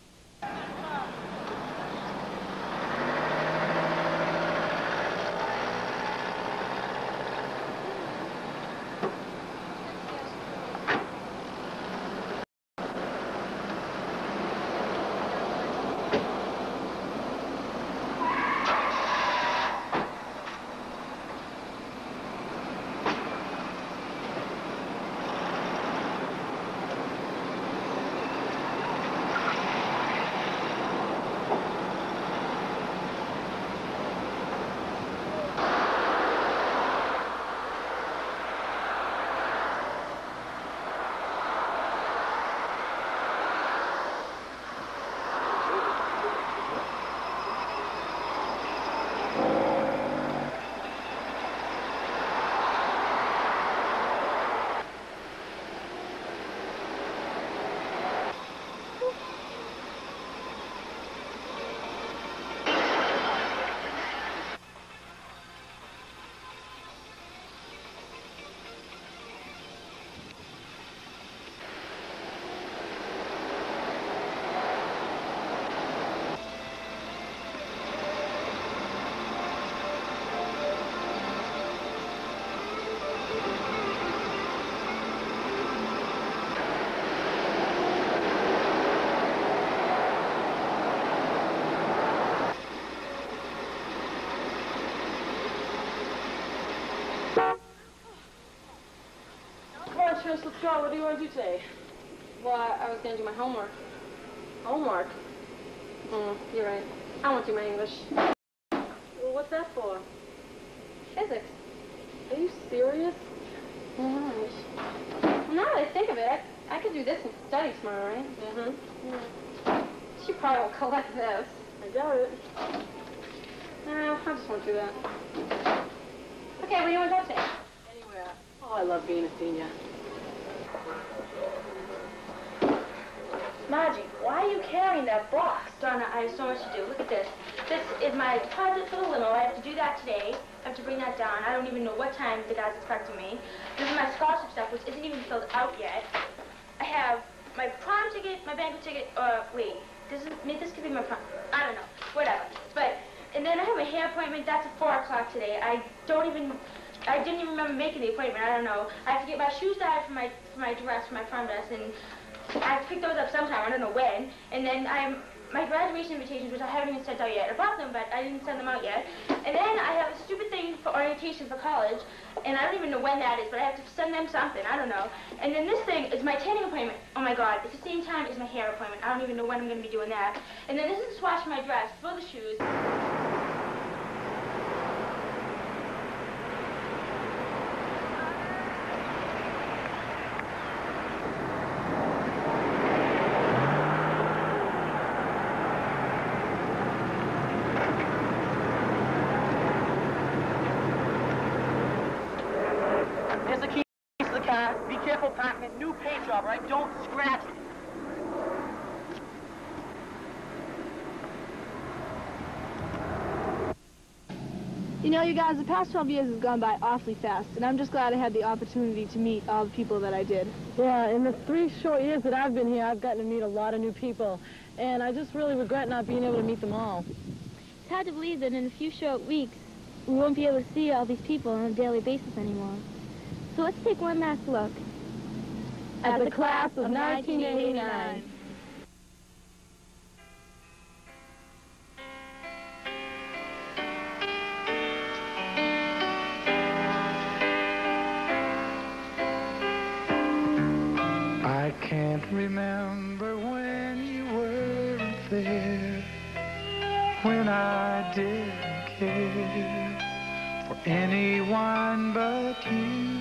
Let's go. What do you want to do today? Well, I was going to do my homework. Homework? You're right. I won't do my English. Well, what's that for? Physics. Are you serious? Well, now that I think of it, I could do this and study tomorrow, right? Mm-hmm. She probably won't collect this. I doubt it. No, I just won't do that. Okay, where do you want to go today? Anywhere. Oh, I love being a senior. Margie, why are you carrying that box? Donna, I have so much to do. Look at this. This is my deposit for the limo. I have to do that today. I have to bring that down. I don't even know what time the guy's expecting me. This is my scholarship stuff, which isn't even filled out yet. I have my prom ticket, my banquet ticket, wait. This could be my prom. I don't know. Whatever. And then I have a hair appointment. That's at 4 o'clock today. I didn't even remember making the appointment. I don't know. I have to get my shoes dyed for my dress, for my prom dress, and I have to pick those up sometime. I don't know when. And then my graduation invitations, which I haven't even sent out yet. I bought them, but I didn't send them out yet. And then I have a stupid thing for orientation for college, and I don't even know when that is, but I have to send them something. I don't know. And then this thing is my tanning appointment. Oh my God, it's the same time as my hair appointment. I don't even know when I'm going to be doing that. And then this is a swatch for my dress, for the shoes. Be careful, Pac-Man. New paint job, right? Don't scratch it. You know, you guys, the past 12 years has gone by awfully fast, and I'm just glad I had the opportunity to meet all the people that I did. Yeah, in the 3 short years that I've been here, I've gotten to meet a lot of new people, and I just really regret not being able to meet them all. It's hard to believe that in a few short weeks, we won't be able to see all these people on a daily basis anymore. So let's take one last look at the class of 1989. I can't remember when you weren't there, when I didn't care for anyone but you.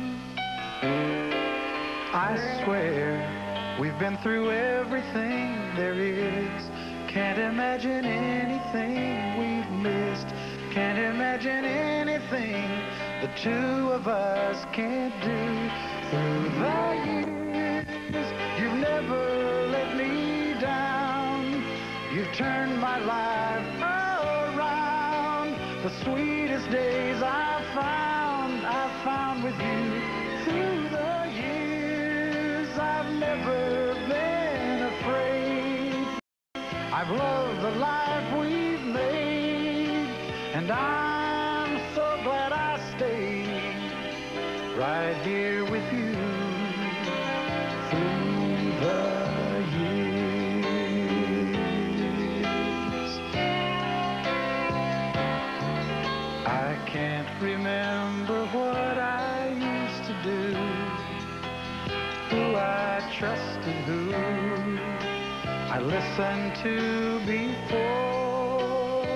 I swear we've been through everything there is. Can't imagine anything we've missed. Can't imagine anything the two of us can't do. Through the years, you've never let me down. turned my life around. The sweetest days I found with you. Through the years, I've never been afraid. I've loved the life we've made, and I'm so glad I stayed right here with you through the years. I can't remember what I used to do, who I trusted, who I listened to before.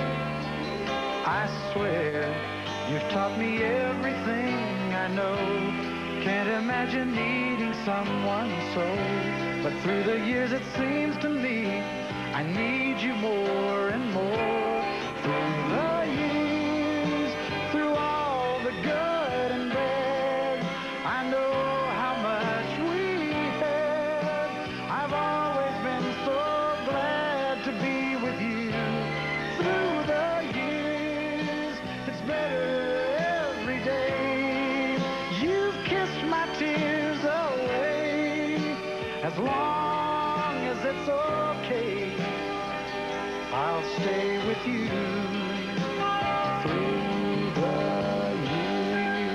I swear you've taught me everything I know. Can't imagine needing someone so. But through the years it seems to me I need you more and more. Through the years, through all the good and bad, I know how much we had. I've always been so glad to be with you. Through the years, it's better every day. You've kissed my tears away. As long as it's okay, I'll stay with you through the years.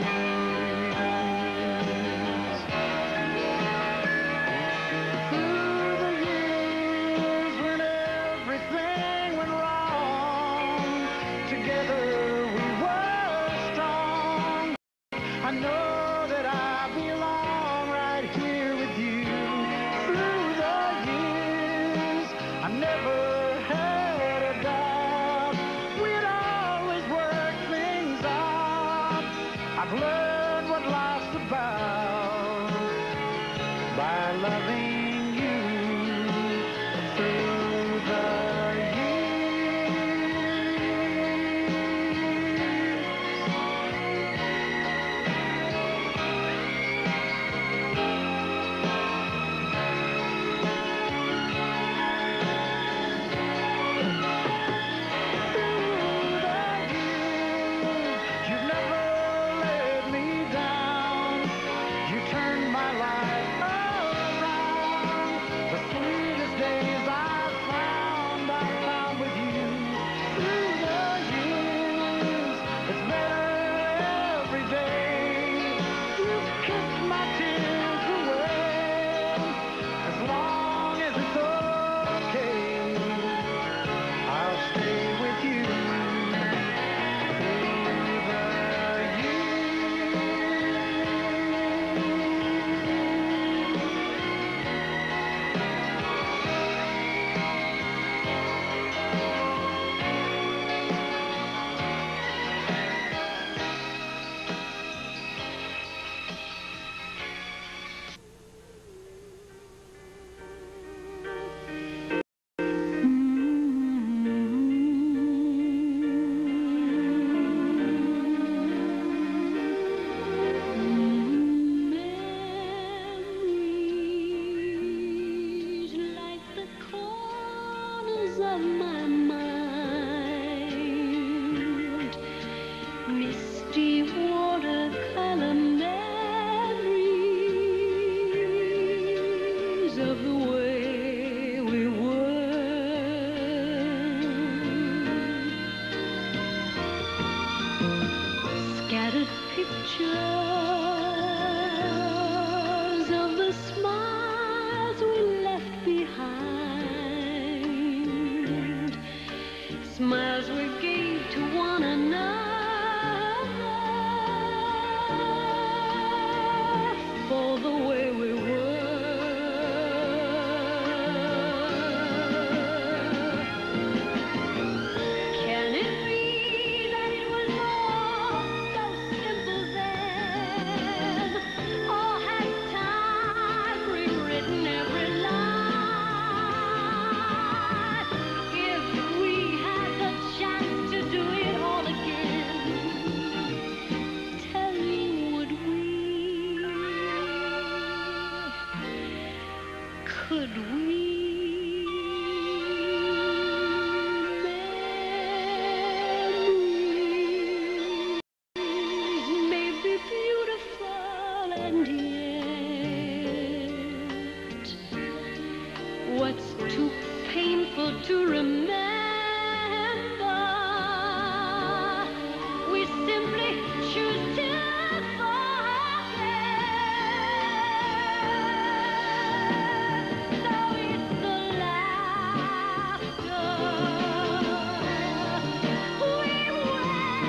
Through the years when everything went wrong, together we were strong. I know that I belong right here with you. Through the years, I never had a doubt we'd always work things out. I've learned what life's about by loving you through the You've never let me down. You turned my life around. The sweetest days I've found with you. Through the years, it's better every day. You've kissed my tears away. As long as it's okay, I'll stay with you. Memories like the corners of my mind, misty watercolor memories of the way we were. Scattered pictures of the smiles we left behind, smiles we gave to one another for the way we were. Can it be that it was all so simple then? Or has time rewritten every line? If we had the chance to do it all again, tell me, would we? Could we? difficult to remember. We simply choose to forget. So it's the laughter we will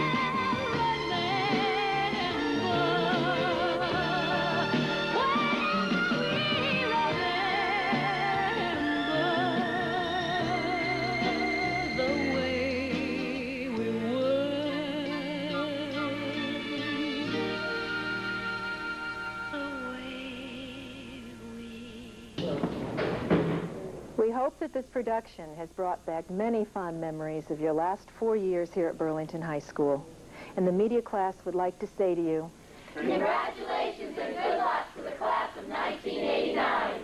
We hope that this production has brought back many fond memories of your last 4 years here at Burlington High School. And the media class would like to say to you, Congratulations and good luck to the class of 1989.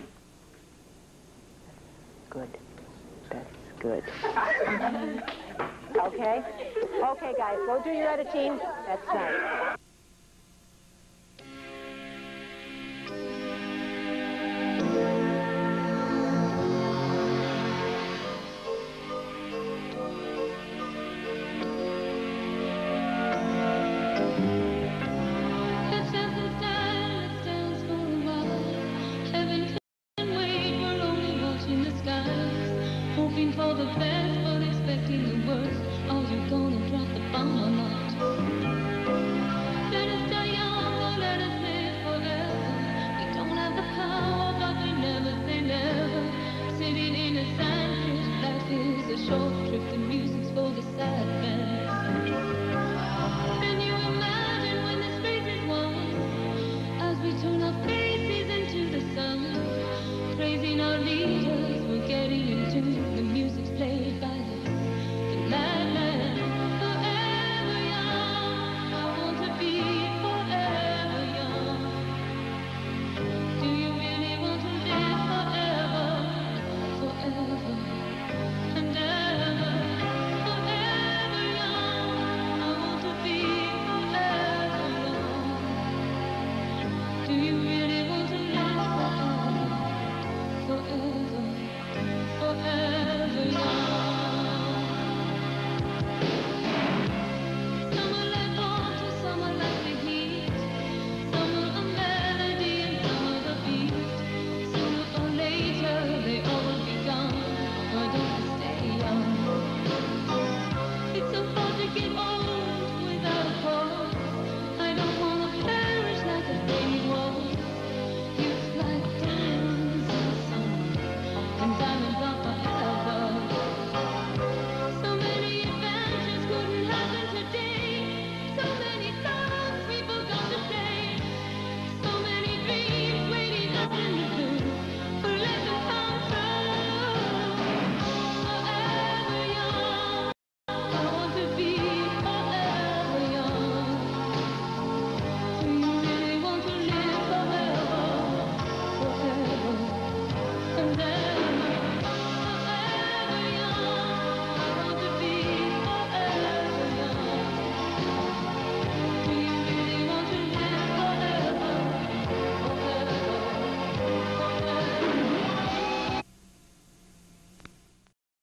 good. That's good. Okay? Okay, guys, go do your editing. That's nice. Hoping for the best, but expecting the worst. Are you gonna drop the bomb or not? Let us die young or let us live forever. We don't have the power, but we never say never. Sitting in a sandpit, life is a short trip. The music's for the sad fans. Can you imagine when this race is won? As we turn our faces into the sun, praising our leaders, we're getting into the music's played by the madman. Forever young, I want to be forever young. Do you really want to live forever, forever and ever? Forever young, I want to be forever young. Do you really want to live forever, forever young? Some are like water, some are like the heat. Some are a melody and some are the beat. Sooner or later they all will be gone. Why don't we stay young? It's so hard to get old without a cause. I don't want to perish like a baby was. Youth like diamonds in the sun, and diamonds